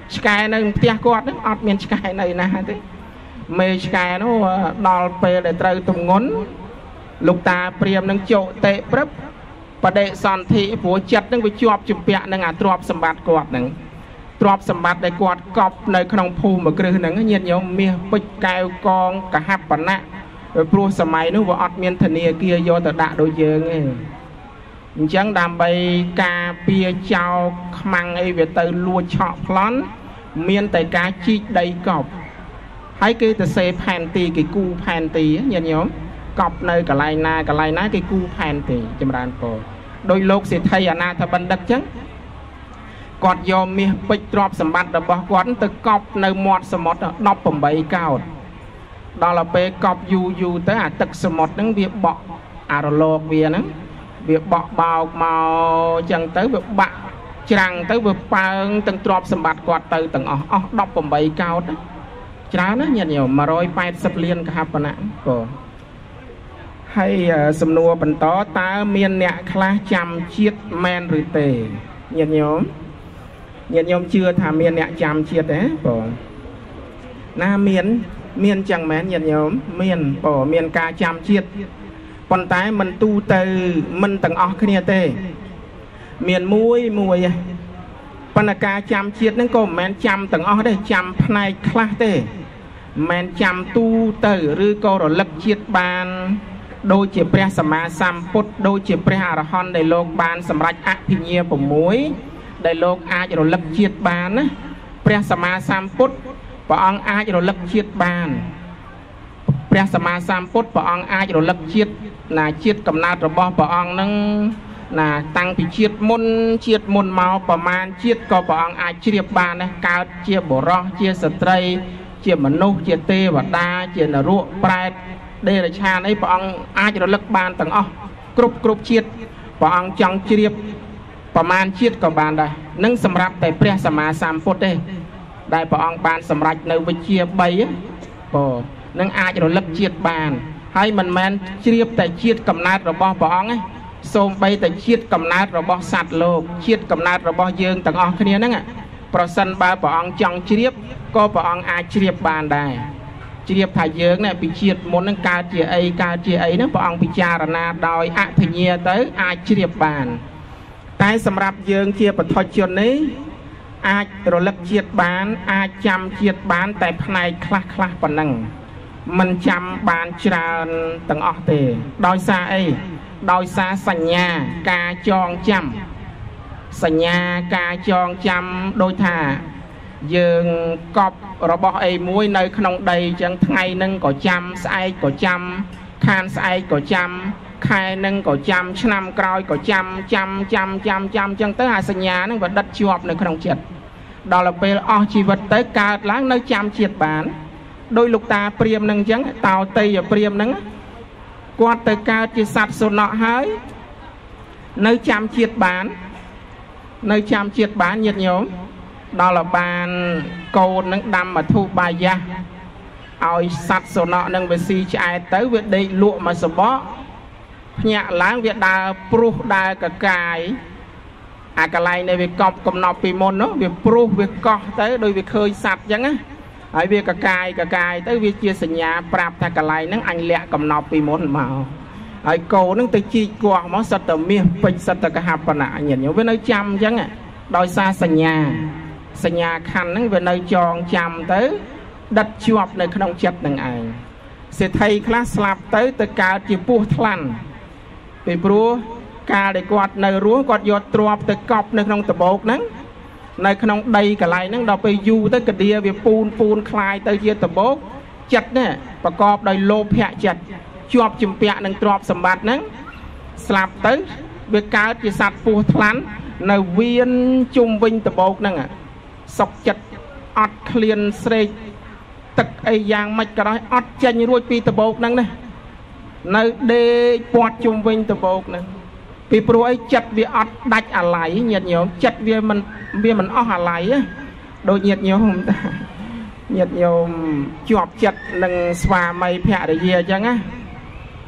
ឆ្កែនៅផ្ទះគាត់ហ្នឹងអត់មានឆ្កែនៅណាទេមេឆ្កែនោះដល់ពេលដែលត្រូវទម្ងន់លោកតាព្រាមនឹងជោគតេព្រឹបបដិសន្ធិព្រោះចិត្តនឹងវាជាប់ជំពាក់នឹងអាទ្រព្យសម្បត្តិគាត់ហ្នឹងទ្រព្យសម្បត្តិដែលគាត់កប់នៅក្នុងភូមិគ្រឹះហ្នឹងញាតិញោមមាសពេជ្រកែវកងកហបណៈព្រោះសម័យនោះវាអត់មានធនាគារយកទៅដាក់ដូចយើងទេអញ្ចឹងដើម្បីការពារចោលខ្មាំងអីវាទៅលួចឆក់ប្លន់មានតែការជីកដីកប់ហើយគេទៅសេផែនទីគេគូផែនទីញាតិញោមកប់នៅកន្លែងណាកន្លែងណាគេគូផែនទីចម្រើនពរដោយលោកសេដ្ឋីអនាថបណ្ឌិតអញ្ចឹងគាត់យកមាសពេជ្រទ្រព្យសម្បត្តិរបស់គាត់ទៅកប់នៅមាត់សមុទ្រដប់ប្រាំបីកោដដល់ទៅពេលកប់យូរយូរទៅអាទឹកសមុទ្រហ្នឹងវាបក់អារលកវាហ្នឹងវាបក់បោកមកអញ្ចឹងទៅវាបាក់ច្រាំងទៅវាប៉ើងទាំងទ្រព្យសម្បត្តិគាត់ទៅទាំងអស់អស់ដប់ប្រាំបីកោដច្រើនណាស់ញាតិញោមមួយរយប៉ែតសិបលានកហបណៈក៏ហើយសំណួរបន្តតើមានអ្នកខ្លះចាំជាតិមែនឬទេញាតិញោមញាតិញោមជឿថាមានអ្នកចាំជាតិទេបងណាមានមានចឹងមែនញាតិញោមមានបងមានការចាំជាតិប៉ុន្តែមិនទូទៅមិនទាំងអស់គ្នាទេមានមួយមួយប៉ុន្តែការចាំជាតិហ្នឹងក៏មិនមែនចាំទាំងអស់ទេចាំផ្នែកខ្លះទេមិនមែនចាំទូទៅឬក៏រលឹកជាតិបានដូចជាព្រះសម្មាសម្ពុទ្ធដូចជាព្រះអរហន្តដែលលោកបានសម្រេចអភិញ្ញាsáuដែលលោកអាចរលឹកជាតិបានណាព្រះសម្មាសម្ពុទ្ធព្រះអង្គអាចរលឹកជាតិបានព្រះសម្មាសម្ពុទ្ធព្រះអង្គអាចរលឹកជាតិណាជាតិកំណើតរបស់ព្រះអង្គនឹងណាតាំងពីជាតិមុនជាតិមុនមកប្រមាណជាតិក៏ព្រះអង្គអាចជ្រាបបានដែរកើតជាបុរសជាស្ត្រីជាមនុស្សជាទេវតាជានរកប្រែតដេរឆានអីព្រះអង្គអាចរលឹកបានទាំងអស់គ្រប់គ្រប់ជាតិព្រះអង្គចង់ជ្រាបប្រមាណជាតិក៏បានដែរនឹងសម្រាប់តែព្រះសម្មាសម្ពុទ្ធទេដែលព្រះអង្គបានសម្រេចនៅវិជ្ជាបីក៏នឹងអាចរលឹកជាតិបានហើយមិនមែនជ្រាបតែជាតិកំណើតរបស់ព្រះអង្គទេសូម្បីតែជាតិកំណើតរបស់សត្វលោកជាតិកំណើតរបស់យើងទាំងអស់គ្នាហ្នឹងប្រសិនបើព្រះអង្គចង់ជ្រាបក៏ព្រះអង្គអាចជ្រាបបានដែរជ្រាបថាយើងនេះពីជាតិមុនហ្នឹងកើតជាអីកើតជាអីហ្នឹងព្រះអង្គពិចារណាដោយអភិញ្ញាទៅអាចជ្រាបបានតែសម្រាប់យើងជាបុថុជននេះអាចរលឹកជាតិបានអាចចាំជាតិបានតែផ្នែកខ្លះខ្លះប៉ុណ្ណឹងមិនចាំបានច្រើនទាំងអស់ទេដោយសារអីដោយសារសញ្ញាការចងចាំសញ្ញាការចងចាំដូចថាយើងកប់របស់អីមួយនៅក្នុងដីអញ្ចឹងថ្ងៃហ្នឹងក៏ចាំស្អែកក៏ចាំខានស្អែកក៏ចាំខែហ្នឹងក៏ចាំឆ្នាំក្រោយក៏ចាំចាំចាំចាំចាំអញ្ចឹងទៅអាសញ្ញាហ្នឹងវាដិតជាប់នៅក្នុងចិត្តដល់ពេលអស់ជីវិតទៅកើតឡើងនៅចាំជាតិបានដោយលោកតាព្រាមហ្នឹងអញ្ចឹងតោតីព្រាមហ្នឹងគាត់ទៅកើតជាសត្វសុណក់ហើយនៅចាំជាតិបាននៅចាំជាតិបានញាតិញោមដល់បានកូននឹងដាំមធុបាយៈឲ្យសត្វសុណក់នឹងវាស៊ីឆ្អែតទៅវាដេកលក់មកសបកភ្ញាក់ឡើងវាដើរព្រុសដើរកកាយអាកន្លែងនេះវាកប់កំណប់ពីមុននោះវាព្រុសវាកោះទៅដោយវាឃើញសត្វអញ្ចឹងណាហើយវាកកាយកកាយទៅវាជាសញ្ញាប្រាប់ថាកន្លែងហ្នឹងអញលាក់កំណប់ពីមុនមកហើយកូនហ្នឹងទៅជីកគាស់មកសិតតែមាសពេជ្រសិតតែកហបណៈញាតិញោមវានៅចាំអញ្ចឹងដោយសារសញ្ញាសញ្ញាខណ្ឌហ្នឹងវានៅចងចាំទៅដិតជាប់នៅក្នុងចិត្តនឹងឯងសេដ្ឋីខ្លះស្លាប់ទៅទៅកើតជាពស់ថ្លាន់ពីព្រោះកាលដែលគាត់នៅរស់គាត់យកទ្រព្យទៅកប់នៅក្នុងដបោកហ្នឹងនៅក្នុងដីកន្លែងហ្នឹងដល់ពេលយូរទៅកាឌៀវាពូនពូនคลายទៅជាដបោកចិត្តនេះប្រកបដោយលោភៈចិត្តជាប់ជំពាក់នឹងទ្រព្យសម្បត្តិហ្នឹងស្លាប់ទៅវាកើតជាសត្វពស់ថ្លាន់នៅវៀនជុំវិញដបោកហ្នឹងសុកចិត្តអត់ឃ្លានស្រេកទឹកអីយ៉ាងម៉េចក៏ដោយអត់ចេញរួចពីដបោកហ្នឹងណានៅដេកពាត់ជុំវិញដបោកហ្នឹងពីព្រោះអីចិត្តវាអត់ដាច់អាឡ័យញាតិញោមចិត្តវាមិនវាមិនអស់អាឡ័យដូចញាតិញោមតាញាតិញោមជាប់ចិត្តនឹងស្វាមីភរិយាអញ្ចឹងណា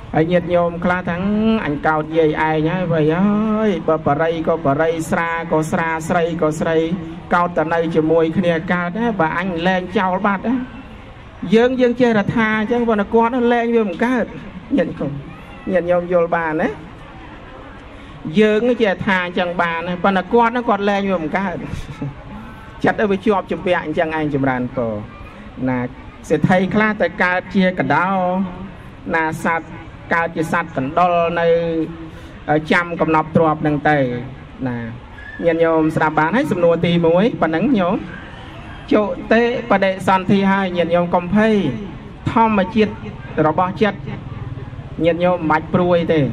ហើយញាតិញោមខ្លះទាំងអញកោតយាយឯងហើយវ៉ៃអើយបើបរិយក៏បរិយស្រាក៏ស្រាស្រីក៏ស្រីកោតតែនៅជាមួយគ្នាកើតណាបើអញលែងចោលបាត់ណាយើងយើងចេះរដ្ឋាអញ្ចឹងបើគាត់លែងវាមិនកើតញាតិញោមញាតិញោមយល់បានណាយើងចេះថាអញ្ចឹងបានប៉ុន្តែគាត់គាត់លែងវាមិនកើតចិត្តឲ្យវាជាប់ជំពាក់អញ្ចឹងឯងចម្រើនពរណាសេដ្ឋីខ្លះទៅកើតជាកដោណាសត្វកើតជាសត្វកណ្ដុរនៅចាំកំណប់ទ្របនឹងទៅណាញាតិញោមស្ដាប់បានហើយសំណួរទីមួយប៉ុណ្ណឹងញោមជុតិបដិសន្ធិហើយញាតិញោមកុំភ័យធម្មជាតិរបស់ចិត្តញាតិញោមមិនបាច់ព្រួយទេ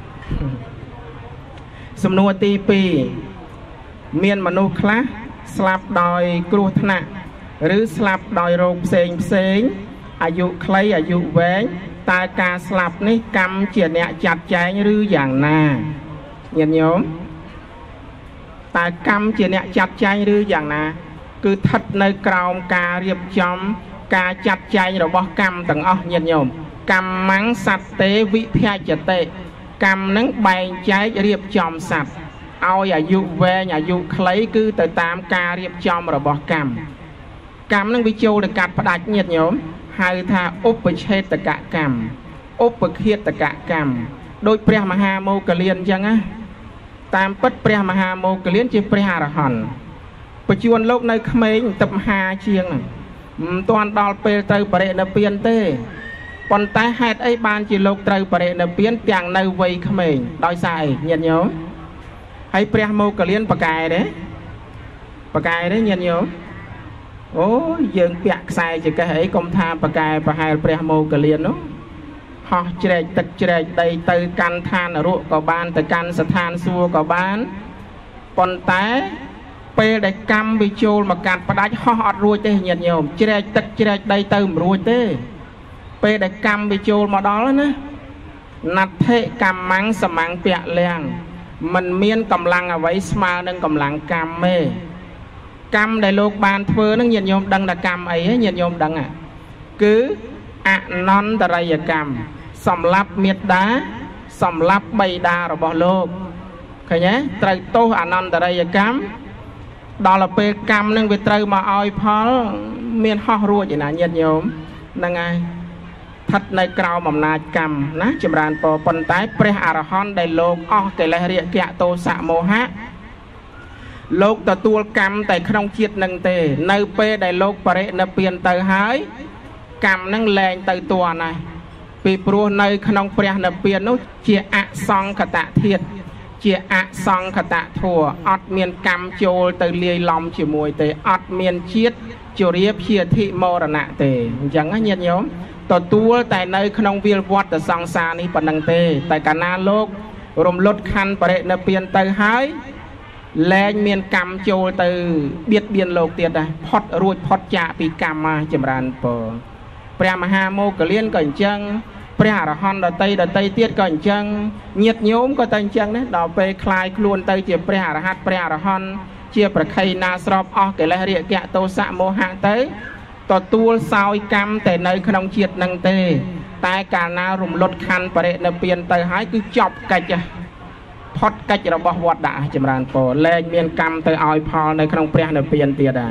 សំណួរទីពីរមានមនុស្សខ្លះស្លាប់ដោយគ្រោះថ្នាក់ឬស្លាប់ដោយរោគផ្សេងផ្សេងអាយុខ្លីអាយុវែងតើការស្លាប់នេះកម្មជាអ្នកចាត់ចែងឬយ៉ាងណាញាតិញោមតើកម្មជាអ្នកចាត់ចែងឬយ៉ាងណាគឺស្ថិតនៅក្រោមការរៀបចំការចាត់ចែងរបស់កម្មទាំងអស់ញាតិញោមកម្មੰសត្វទេវិភយតិកម្មនឹងបែងចែករៀបចំសត្វឲ្យអាយុវែងអាយុខ្លីគឺទៅតាមការរៀបចំរបស់កម្មកម្មនឹងវាចូលទៅកាត់ផ្ដាច់ញាតិញោមហៅថាឧបច្ឆេតកកម្មឧបឃាតកកម្មដោយព្រះមហាមោគលានអញ្ចឹងណាតាមពិតព្រះមហាមោគលានជាព្រះអរហន្តបច្ចុប្បន្នលោកនៅក្មេងទៅមហាជាងមិនទាន់ដល់ពេលត្រូវបរិនិព្វានទេប៉ុន្តែហេតុអីបានជាលោកត្រូវបរិនិព្វានទាំងនៅវ័យក្មេងដោយសារអីញាតិញោមហើយព្រះមោគលានបកែទេបកែទេញាតិញោមអូយើងពាក់ខ្សែចកេះអីកុំថាបកែប្រហែលព្រះមោគលាននោះហោះជ្រែកទឹកជ្រែកដីទៅកាន់ឋានរកក៏បានទៅកាន់ស្ថានសួគ៌ក៏បានប៉ុន្តែពេលដែលកម្មវាចូលមកកាត់ផ្ដាច់ហោះអត់រួចទេញាតិញោមជ្រែកទឹកជ្រែកដីទៅមិនរួចទេពេលដែលកម្មវាចូលមកដល់ណាណដ្ឋិកម្មੰសមੰពៈលាំងមិនមានកម្លាំងអ្វីស្មើនឹងកម្លាំងកម្មទេកម្មដែលលោកបានធ្វើនឹងញាតិញោមដឹងថាកម្មអីហ៎ញាតិញោមដឹងគឺអនន្តរិយកម្មសម្រាប់មេត្តាសម្រាប់បិតារបស់លោកឃើញទេត្រូវទោសអនន្តរិយកម្មដល់ពេលកម្មនឹងវាត្រូវមកឲ្យផលមានហោះរួចឯណាញាតិញោមហ្នឹងហើយស្ថិតនៅក្រោមអំណាចកម្មណាចម្រើនពរប៉ុន្តែព្រះអរហន្តដែលលោកអស់កិលេសរាគៈទោសៈមោហៈលោកទទួលកម្មតែក្នុងជាតិនឹងទេនៅពេលដែលលោកបរិនិព្វានទៅហើយកម្មនឹងលែងទៅតួណាពីព្រោះនៅក្នុងព្រះនិព្វាននោះជាអសង្ខតធាតុជាអសង្ខតធัวអត់មានកម្មចូលទៅលាយឡំជាមួយទេអត់មានជាតិជរាព្យាធិមរណៈទេអញ្ចឹងណាញាតិញោមទទួលតែនៅក្នុងវាលវត្តសង្សារនេះប៉ុណ្ណឹងទេតែកាលណាលោករំលត់ខណ្ឌបរិនិព្វានទៅហើយលែងមានកម្មចូលទៅបៀតបៀនលោកទៀតដែរផុតរួចផុតចាកពីកម្មមកចម្រើនពរព្រះមហាមោគលានក៏អញ្ចឹងព្រះអរហន្តដតីដតីទៀតក៏អញ្ចឹងញាតិញោមក៏តែអញ្ចឹងដែរដល់ពេលคลายខ្លួនទៅជាព្រះអរហន្តព្រះអរហន្តជាប្រខ័យណាស្របអស់កិលេសរាគៈទោសៈមោហៈទៅទទួលសោយកម្មតែនៅក្នុងជាតិនឹងទេតែកាលណារំលត់ខណ្ឌបរិនិព្វានទៅហើយគឺចប់កិច្ចផុតកិច្ចរបស់វត្តដាក់ចម្រើនពរលែងមានកម្មទៅឲ្យផលនៅក្នុងព្រះនិព្វានទៀតដែរ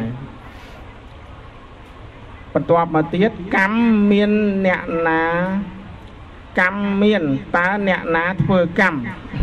បន្ទាប់មកទៀតកម្មមានអ្នកណាកម្មមានតើអ្នកណាធ្វើកម្ម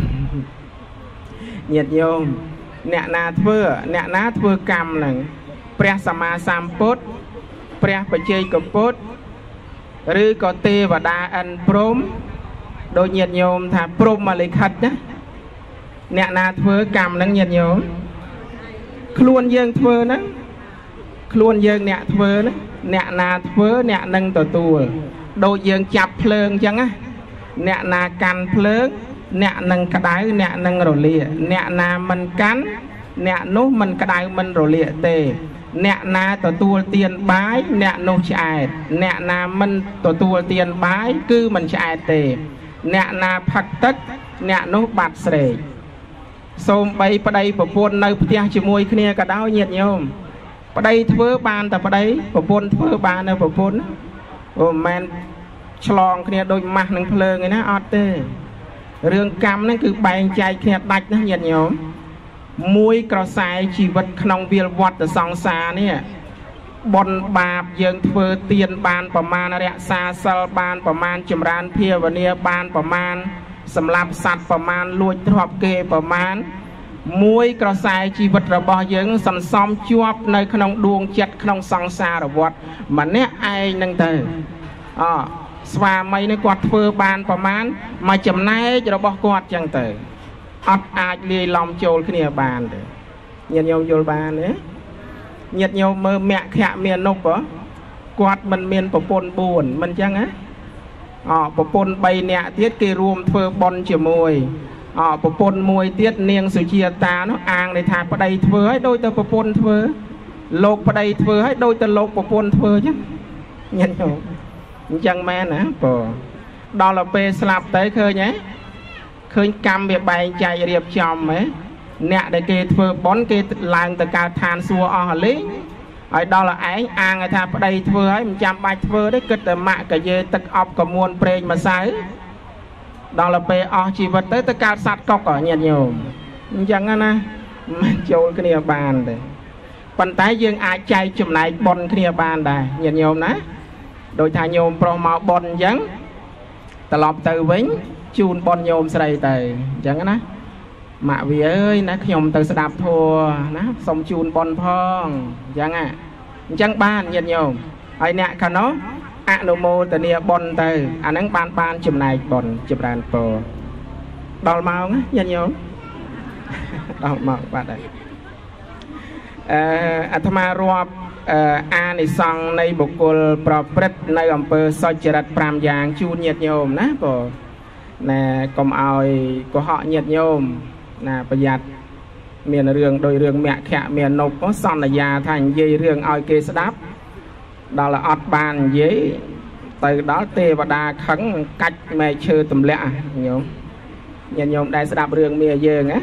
ញាតិញោមអ្នកណាធ្វើអ្នកណាធ្វើកម្មហ្នឹងព្រះសម្មាសម្ពុទ្ធព្រះបច្ចេកពុទ្ធឬក៏ទេវតាអិនព្រំដូចញាតិញោមថាព្រំមកលិខិតណាអ្នកណាធ្វើកម្មហ្នឹងញាតិញោមខ្លួនយើងធ្វើហ្នឹងខ្លួនយើងអ្នកធ្វើហ្នឹងអ្នកណាធ្វើអ្នកនឹងទទួលដូចយើងចាប់ភ្លើងអញ្ចឹងណាអ្នកណាកាន់ភ្លើងអ្នកនឹងក្តៅអ្នកនឹងរលាកអ្នកណាមិនកាន់អ្នកនោះមិនក្តៅមិនរលាកទេអ្នកណាទទួលទានបាយអ្នកនោះឆ្អែតអ្នកណាមិនទទួលទានបាយគឺមិនឆ្អែតទេអ្នកណាផឹកទឹកអ្នកនោះបាត់ស្រេកសូមបីប្តីប្រពន្ធនៅផ្ទះជាមួយគ្នាក៏ដោយញាតិញោមប្តីធ្វើបានតែប្តីប្រពន្ធធ្វើបាននៅប្រពន្ធអូមិនមែនឆ្លងគ្នាដូចម៉ាស់នឹងភ្លើងឯណាអត់ទេរឿងកម្មហ្នឹងគឺបែងចែកគ្នាដាច់ណាញាតិញោមមួយក្រសែជីវិតក្នុងវាលវត្តសង្សារនេះបុណ្យបាបយើងធ្វើទានបានប្រមាណរក្សាសិលបានប្រមាណចម្រើនភាវនាបានប្រមាណសម្លាប់សត្វប្រមាណលួចទ្រព្យគេប្រមាណមួយក្រសែជីវិតរបស់យើងសន្សំជាប់នៅក្នុងដួងចិត្តក្នុងសង្សារវដ្តម្នាក់ឯងនឹងទៅអស្វាមីនេះគាត់ធ្វើបានប្រមាណមួយចំណែករបស់គាត់ចឹងទៅអត់អាចលាយឡំចូលគ្នាបានទេញាតិញោមយល់បានទេញាតិញោមមើលមគ្គមាននុបគាត់មិនមានប្រពន្ធបួនមិនចឹងណាអប្រពន្ធបីនាក់ទៀតគេរួមធ្វើបុណ្យជាមួយអប្រពន្ធមួយទៀតនាងសុជាតានោះអាងន័យថាប្តីធ្វើឲ្យដូចទៅប្រពន្ធធ្វើលោកប្តីធ្វើឲ្យដូចទៅលោកប្រពន្ធធ្វើចឹងញាតិញោមអញ្ចឹងមែនណាបើដល់ទៅពេលស្លាប់ទៅឃើញហ៎ឃើញកម្មវាបែងចែករៀបចំហ៎អ្នកដែលគេធ្វើបុណ្យគេឡើងទៅកើតឋានសួគ៌អស់ហើយលេងឲ្យដល់ឯងអាងថាប្តីធ្វើហើយមិនចាំបាច់ធ្វើទេគិតតែម៉ាក់កាយេទឹកអប់កមួនប្រេងម្សៅដល់ទៅពេលអស់ជីវិតទៅទៅកើតសត្វកុកញាតិញោមអញ្ចឹងណាមិនចូលគ្នាបានទេប៉ុន្តែយើងអាចចែកចំណែកបុណ្យគ្នាបានដែរញាតិញោមណាដោយថាញោមប្រុសមកបុណ្យអញ្ចឹងត្រឡប់ទៅវិញជូនបុណ្យញោមស្រីទៅអញ្ចឹងណាម៉ាក់វាអើយណាខ្ញុំទៅស្ដាប់ធัวណាសូមជូនបុណ្យផងអញ្ចឹងណាអញ្ចឹងបានញាតិញោមហើយអ្នកខាងនោះអនុមោទនាបុណ្យទៅអាហ្នឹងបានបានចំណែកបុណ្យចម្រើនពរដល់ម៉ោងណាញាតិញោមដល់ម៉ោងបាទហើយអឺអាត្មារាប់អានិសង្ឃនៃបុគ្គលប្រព្រឹត្តនៅអំពើសុចរិតប្រាំយ៉ាងជូនញាតិញោមណាបងណែកុំឲ្យកុហកញាតិញោមណាប្រយ័ត្នមានរឿងដោយរឿងមគ្គមាននុបសន្យាថានិយាយរឿងឲ្យគេស្ដាប់ដល់អត់បាននិយាយទៅដល់ទេវតាខឹងកាច់មែកឈើទម្លាក់ញោមញាតិញោមដែលស្ដាប់រឿងមាយើងណា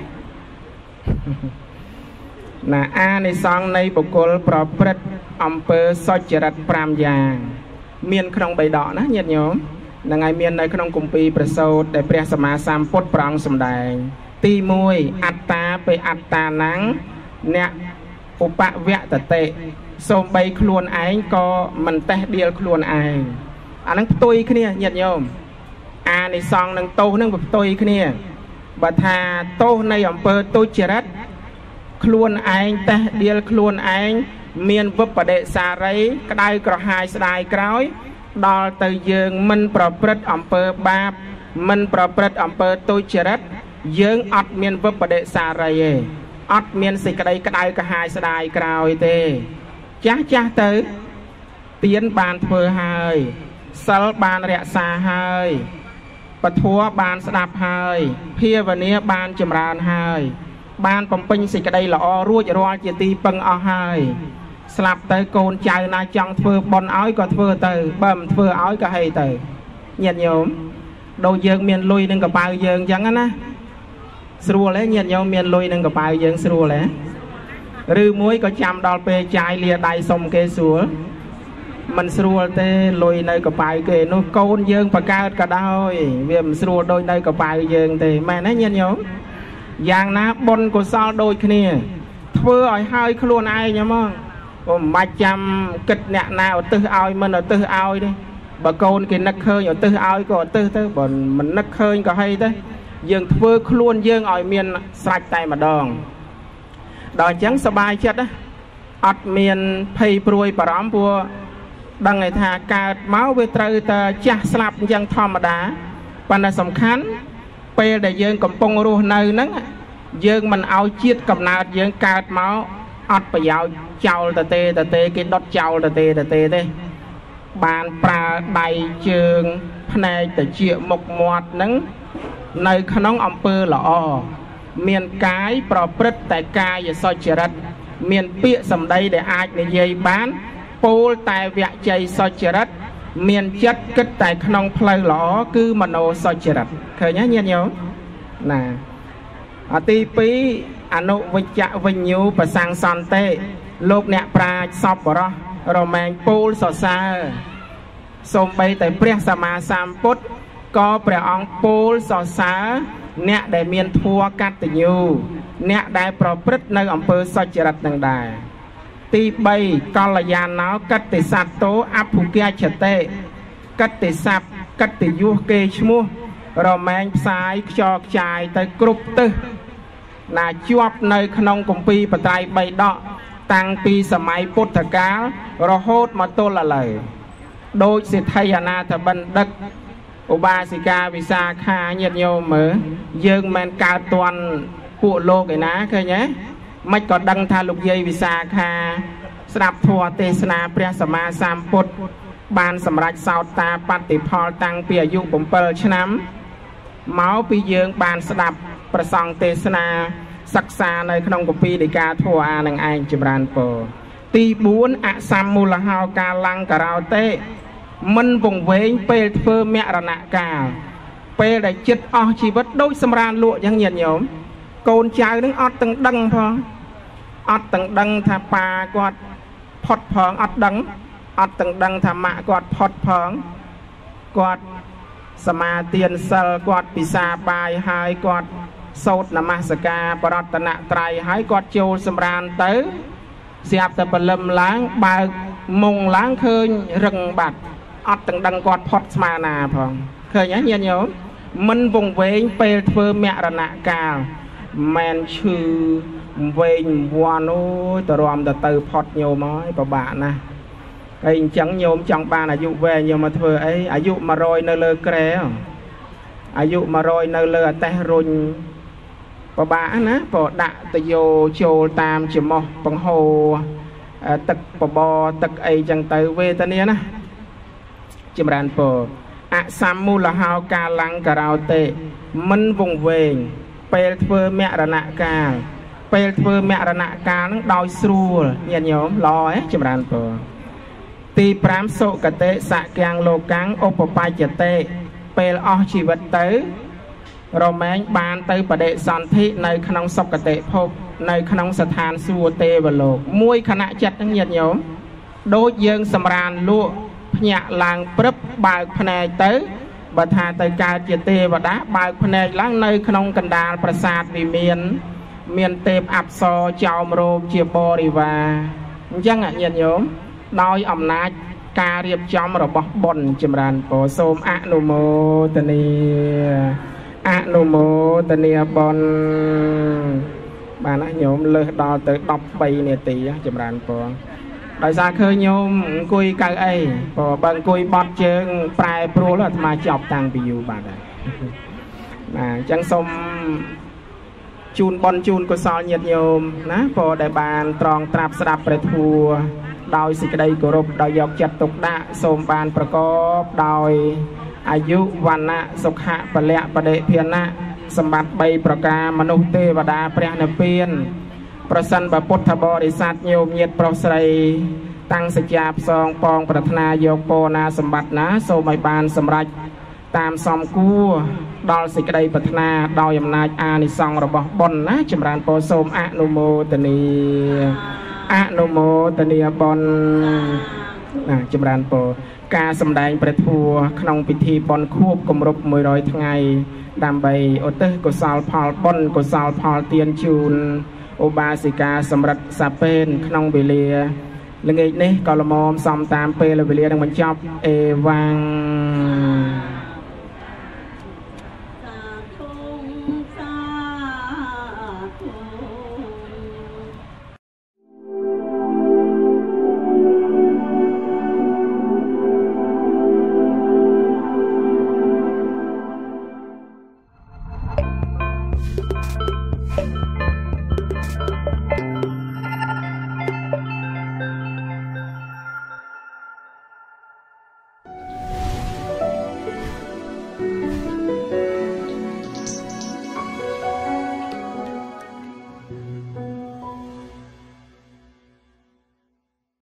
ណាអានិសង្ឃនៃបុគ្គលប្រព្រឹត្តអំពើសុចរិតប្រាំយ៉ាងមានក្នុងបៃដកណាញាតិញោមនឹងឲ្យមាននៅក្នុងគម្ពីរព្រះសូត្រដែលព្រះសម្មាសម្ពុទ្ធប្រងសម្ដែងទីមួយអត្តាពេអត្តាណੰអ្នកឧបវតតិសូម្បីខ្លួនឯងក៏មិនតេះដៀលខ្លួនឯងអាហ្នឹងផ្ទុយគ្នាញាតិញោមអានិសង្ឃនឹងទោសនឹងផ្ទុយគ្នាបើថាទោសនៃអំពើទុច្ចរិតខ្លួនឯងតេះដៀលខ្លួនឯងមានវិបដិសារីក្តៅក្រហាយស្ដាយក្រោយដល់ទៅយើងមិនប្រព្រឹត្តអំពើបាបមិនប្រព្រឹត្តអំពើទុច្ចរិតយើងអត់មានវិបដិសារីទេអត់មានសេចក្តីក្តៅក្រហាយស្ដាយក្រោយទេចាស់ចាស់ទៅទានបានធ្វើហើយសិលបានរក្សាហើយពធัวបានស្ដាប់ហើយភាវនាបានចម្រើនហើយបានបំពេញសេចក្តីល្អរួចរាល់ជាទីពឹងអស់ហើយស្លាប់ទៅកូនចៅណាចង់ធ្វើបុណ្យឲ្យក៏ធ្វើទៅបើមិនធ្វើឲ្យក៏ហីទៅញាតិញោមដូចយើងមានលុយនឹងកប៉ៅយើងអញ្ចឹងណាស្រួលទេញាតិញោមមានលុយនឹងកប៉ៅយើងស្រួលទេឬមួយក៏ចាំដល់ពេលចាយលាដៃសុំគេស្រួលមិនស្រួលទេលុយនៅកប៉ៅគេនោះកូនយើងបកើតក៏ដោយវាមិនស្រួលដូចនៅកប៉ៅយើងទេមែនទេញាតិញោមយ៉ាងណាបុណ្យកុសលដូចគ្នាធ្វើឲ្យហើយខ្លួនឯងហ្មងក៏មិនបាច់ចាំគិតអ្នកណាឧទ្ទិសឲ្យមិនឧទ្ទិសឲ្យទេបើកូនគេនឹកឃើញឧទ្ទិសឲ្យក៏ឧទ្ទិសទៅបើមិននឹកឃើញក៏ហីទៅយើងធ្វើខ្លួនយើងឲ្យមានស្រេចតែម្ដងដល់អញ្ចឹងសប្បាយចិត្តណាអត់មានភ័យព្រួយបារម្ភព្រោះដឹងឯថាកើតមកវាត្រូវតែចាស់ស្លាប់អញ្ចឹងធម្មតាប៉ុន្តែសំខាន់ពេលដែលយើងកំពុងរស់នៅហ្នឹងយើងមិនឲ្យជាតិកំណើតយើងកើតមកអត់ប្រយោជន៍ចោលតទេតទេគេដុតចោលតទេតទេទេបានប្រើដៃជើងភ្នែកតិចមុខមាត់ហ្នឹងនៅក្នុងអំពើល្អមានកាយប្រព្រឹត្តតែកាយសុចរិតមានពាក្យសម្ដីដែលអាចនិយាយបានពោលតែវជ័យសុចរិតមានចិត្តគិតតែក្នុងផ្លូវល្អគឺមโนសុចរិតឃើញទេញាតិញោមណាអទីពីរអនុវិជ្ជវិញ្ញូប្រសង្សន្តិលោកអ្នកប្រាជ្ញសពបរោះរមែងពូលសរសើរសូម្បីតែព្រះសម្មាសម្ពុទ្ធក៏ព្រះអង្គពោលសរសើរអ្នកដែលមានធម៌កតញ្ញូអ្នកដែលប្រព្រឹត្តនៅអំពើសុចរិតនឹងដែរទីបីកល្យាណោកតេសត្តោអភុគជតេកតេស័ព្ទកតេយុះគេឈ្មោះរមែងផ្សាយខ្យល់ខ្ចាយទៅគ្រប់ទិសណាជាប់នៅក្នុងគម្ពីរបត្រៃបិដកតាំងពីសម័យពុទ្ធកាលរហូតមកទល់ឥឡូវដោយសិទ្ធិអនាថបណ្ឌិតឧបាសិកាវិសាខាញាតិញោមមើលយើងមិនកើតតន់ពួកលោកឯណាឃើញទេមិនក៏ដឹងថាលោកយាយវិសាខាស្ដាប់ធម៌ទេសនាព្រះសម្មាសម្ពុទ្ធបានសម្រេចសោតតាបតិផលតាំងពីអាយុbảyឆ្នាំមកពីយើងបានស្ដាប់ប្រសង់ទេសនាសិក្សានៅក្នុងគម្ពីរដីកាធម៌អានឹងឯងចម្រើនពរទីបួនអសម្មូលហោកាលង្ការោតេមិនវង្វេងពេលធ្វើមរណកាលពេលដែលចិត្តអស់ជីវិតដូចសម្រានលក់យ៉ាងញាតិញោមកូនចៅនឹងអត់ទាំងដឹងផងអត់ទាំងដឹងថាប៉ាគាត់ផុតផងអត់ដឹងអត់ទាំងដឹងថាម៉ាក់គាត់ផុតផងគាត់សមាទានសិលគាត់ពិសាបាយហើយគាត់សូត្រនមស្ការបរតនត្រ័យហើយគាត់ចូលសម្រានទៅស្រាប់តែព្រលឹមឡើងបើកមុងឡើងឃើញរឹងបាត់អត់ទាំងដឹងគាត់ផុតស្មាណាផងឃើញទេញាតិញោមមិនវង្វេងពេលធ្វើមរណកាលមិនឈឺវែងវ័នអូយតរំទៅទៅផុតញោមហើយពិបាកណាស់ហើយអញ្ចឹងញោមចង់បានអាយុវែងញោមមកធ្វើអីអាយុមួយរយនៅលើក្រែអាយុមួយរយនៅលើអតេះរុញពិបាកណាព្រោះដាក់ទៅយោចូលតាមច្មោះបង្ហូរទឹកបបរទឹកអីចឹងទៅវេទនាណាចម្រើនពរអសម្មូលហោកាលង្ការោតេមិនវង្វេងពេលធ្វើមរណកាលពេលធ្វើមរណកាលនឹងដោយស្រួលញាតិញោមល្អហ៎ចម្រើនពរទីប្រាំសុគតេសកាំងលោកាំងឧបបច្ចតេពេលអស់ជីវិតទៅរមែងបានទៅបដិសន្ធិនៅក្នុងសុគតិភពនៅក្នុងស្ថានសួគ៌ទេវលោកមួយខណៈចិត្តនឹងញាតិញោមដូចយើងសម្រានលក់ភ្ញាក់ឡើងព្រឹបបើកភ្នែកទៅបើថាទៅកើតជាទេវតាបើកភ្នែកឡើងនៅក្នុងកណ្ដាលប្រាសាទវិមានមានទេពអប្សរចោមរោគជាបរិវារអញ្ចឹងញាតិញោមដោយអំណាចការរៀបចំរបស់បុណ្យចម្រើនពរសូមអនុមោទនាអនុមោទនាបុណ្យបានណាញោមលើសដល់ទៅដប់បីនាទីចម្រើនពរដោយសារឃើញញោមអង្គុយកៅអីព្រោះបើអង្គុយបត់ជើងប្រែប្រួលអាត្មាចប់តាំងពីយូរបាទហើយបាទអញ្ចឹងសូមជូនបុណ្យជូនកុសលញាតិញោមណាព្រោះដែលបានត្រង់ត្រាប់ស្ដាប់ព្រះធម៌ដោយសេចក្តីគោរពដោយយកចិត្តទុកដាក់សូមបានប្រកបដោយអាយុវណ្ណៈសុខៈពលៈបដិភាណៈសម្បត្តិបីប្រការមនុស្សទេវតាព្រះនិព្វានប្រសិនបើពុទ្ធបរិស័ទញោមញាតិប្រុសស្រីតាំងសច្ចាផ្សងពងប្រាថ្នាយកពរណាសម្បត្តិណាសូមឲ្យបានសម្រេចតាមសំគួរដល់សេចក្តីប្រាថ្នាដោយអំណាចអានិសង្សរបស់បុណ្យណាចម្រើនពរសូមអនុមោទនាអនុមោទនាបុណ្យណាចម្រើនពរការសម្ដែងព្រះធម៌ក្នុងពិធីបុណ្យខួបគម្រប់មួយរយថ្ងៃដើម្បីឧទ្ទិសកុសលផលបុណ្យកុសលផលទានជូនឧបាសិកាសម្រិទ្ធសាពេនក្នុងវេលាល្ងាចនេះក៏ល្មមសំតាមពេលវេលានឹងបញ្ចប់អេវ៉ាំង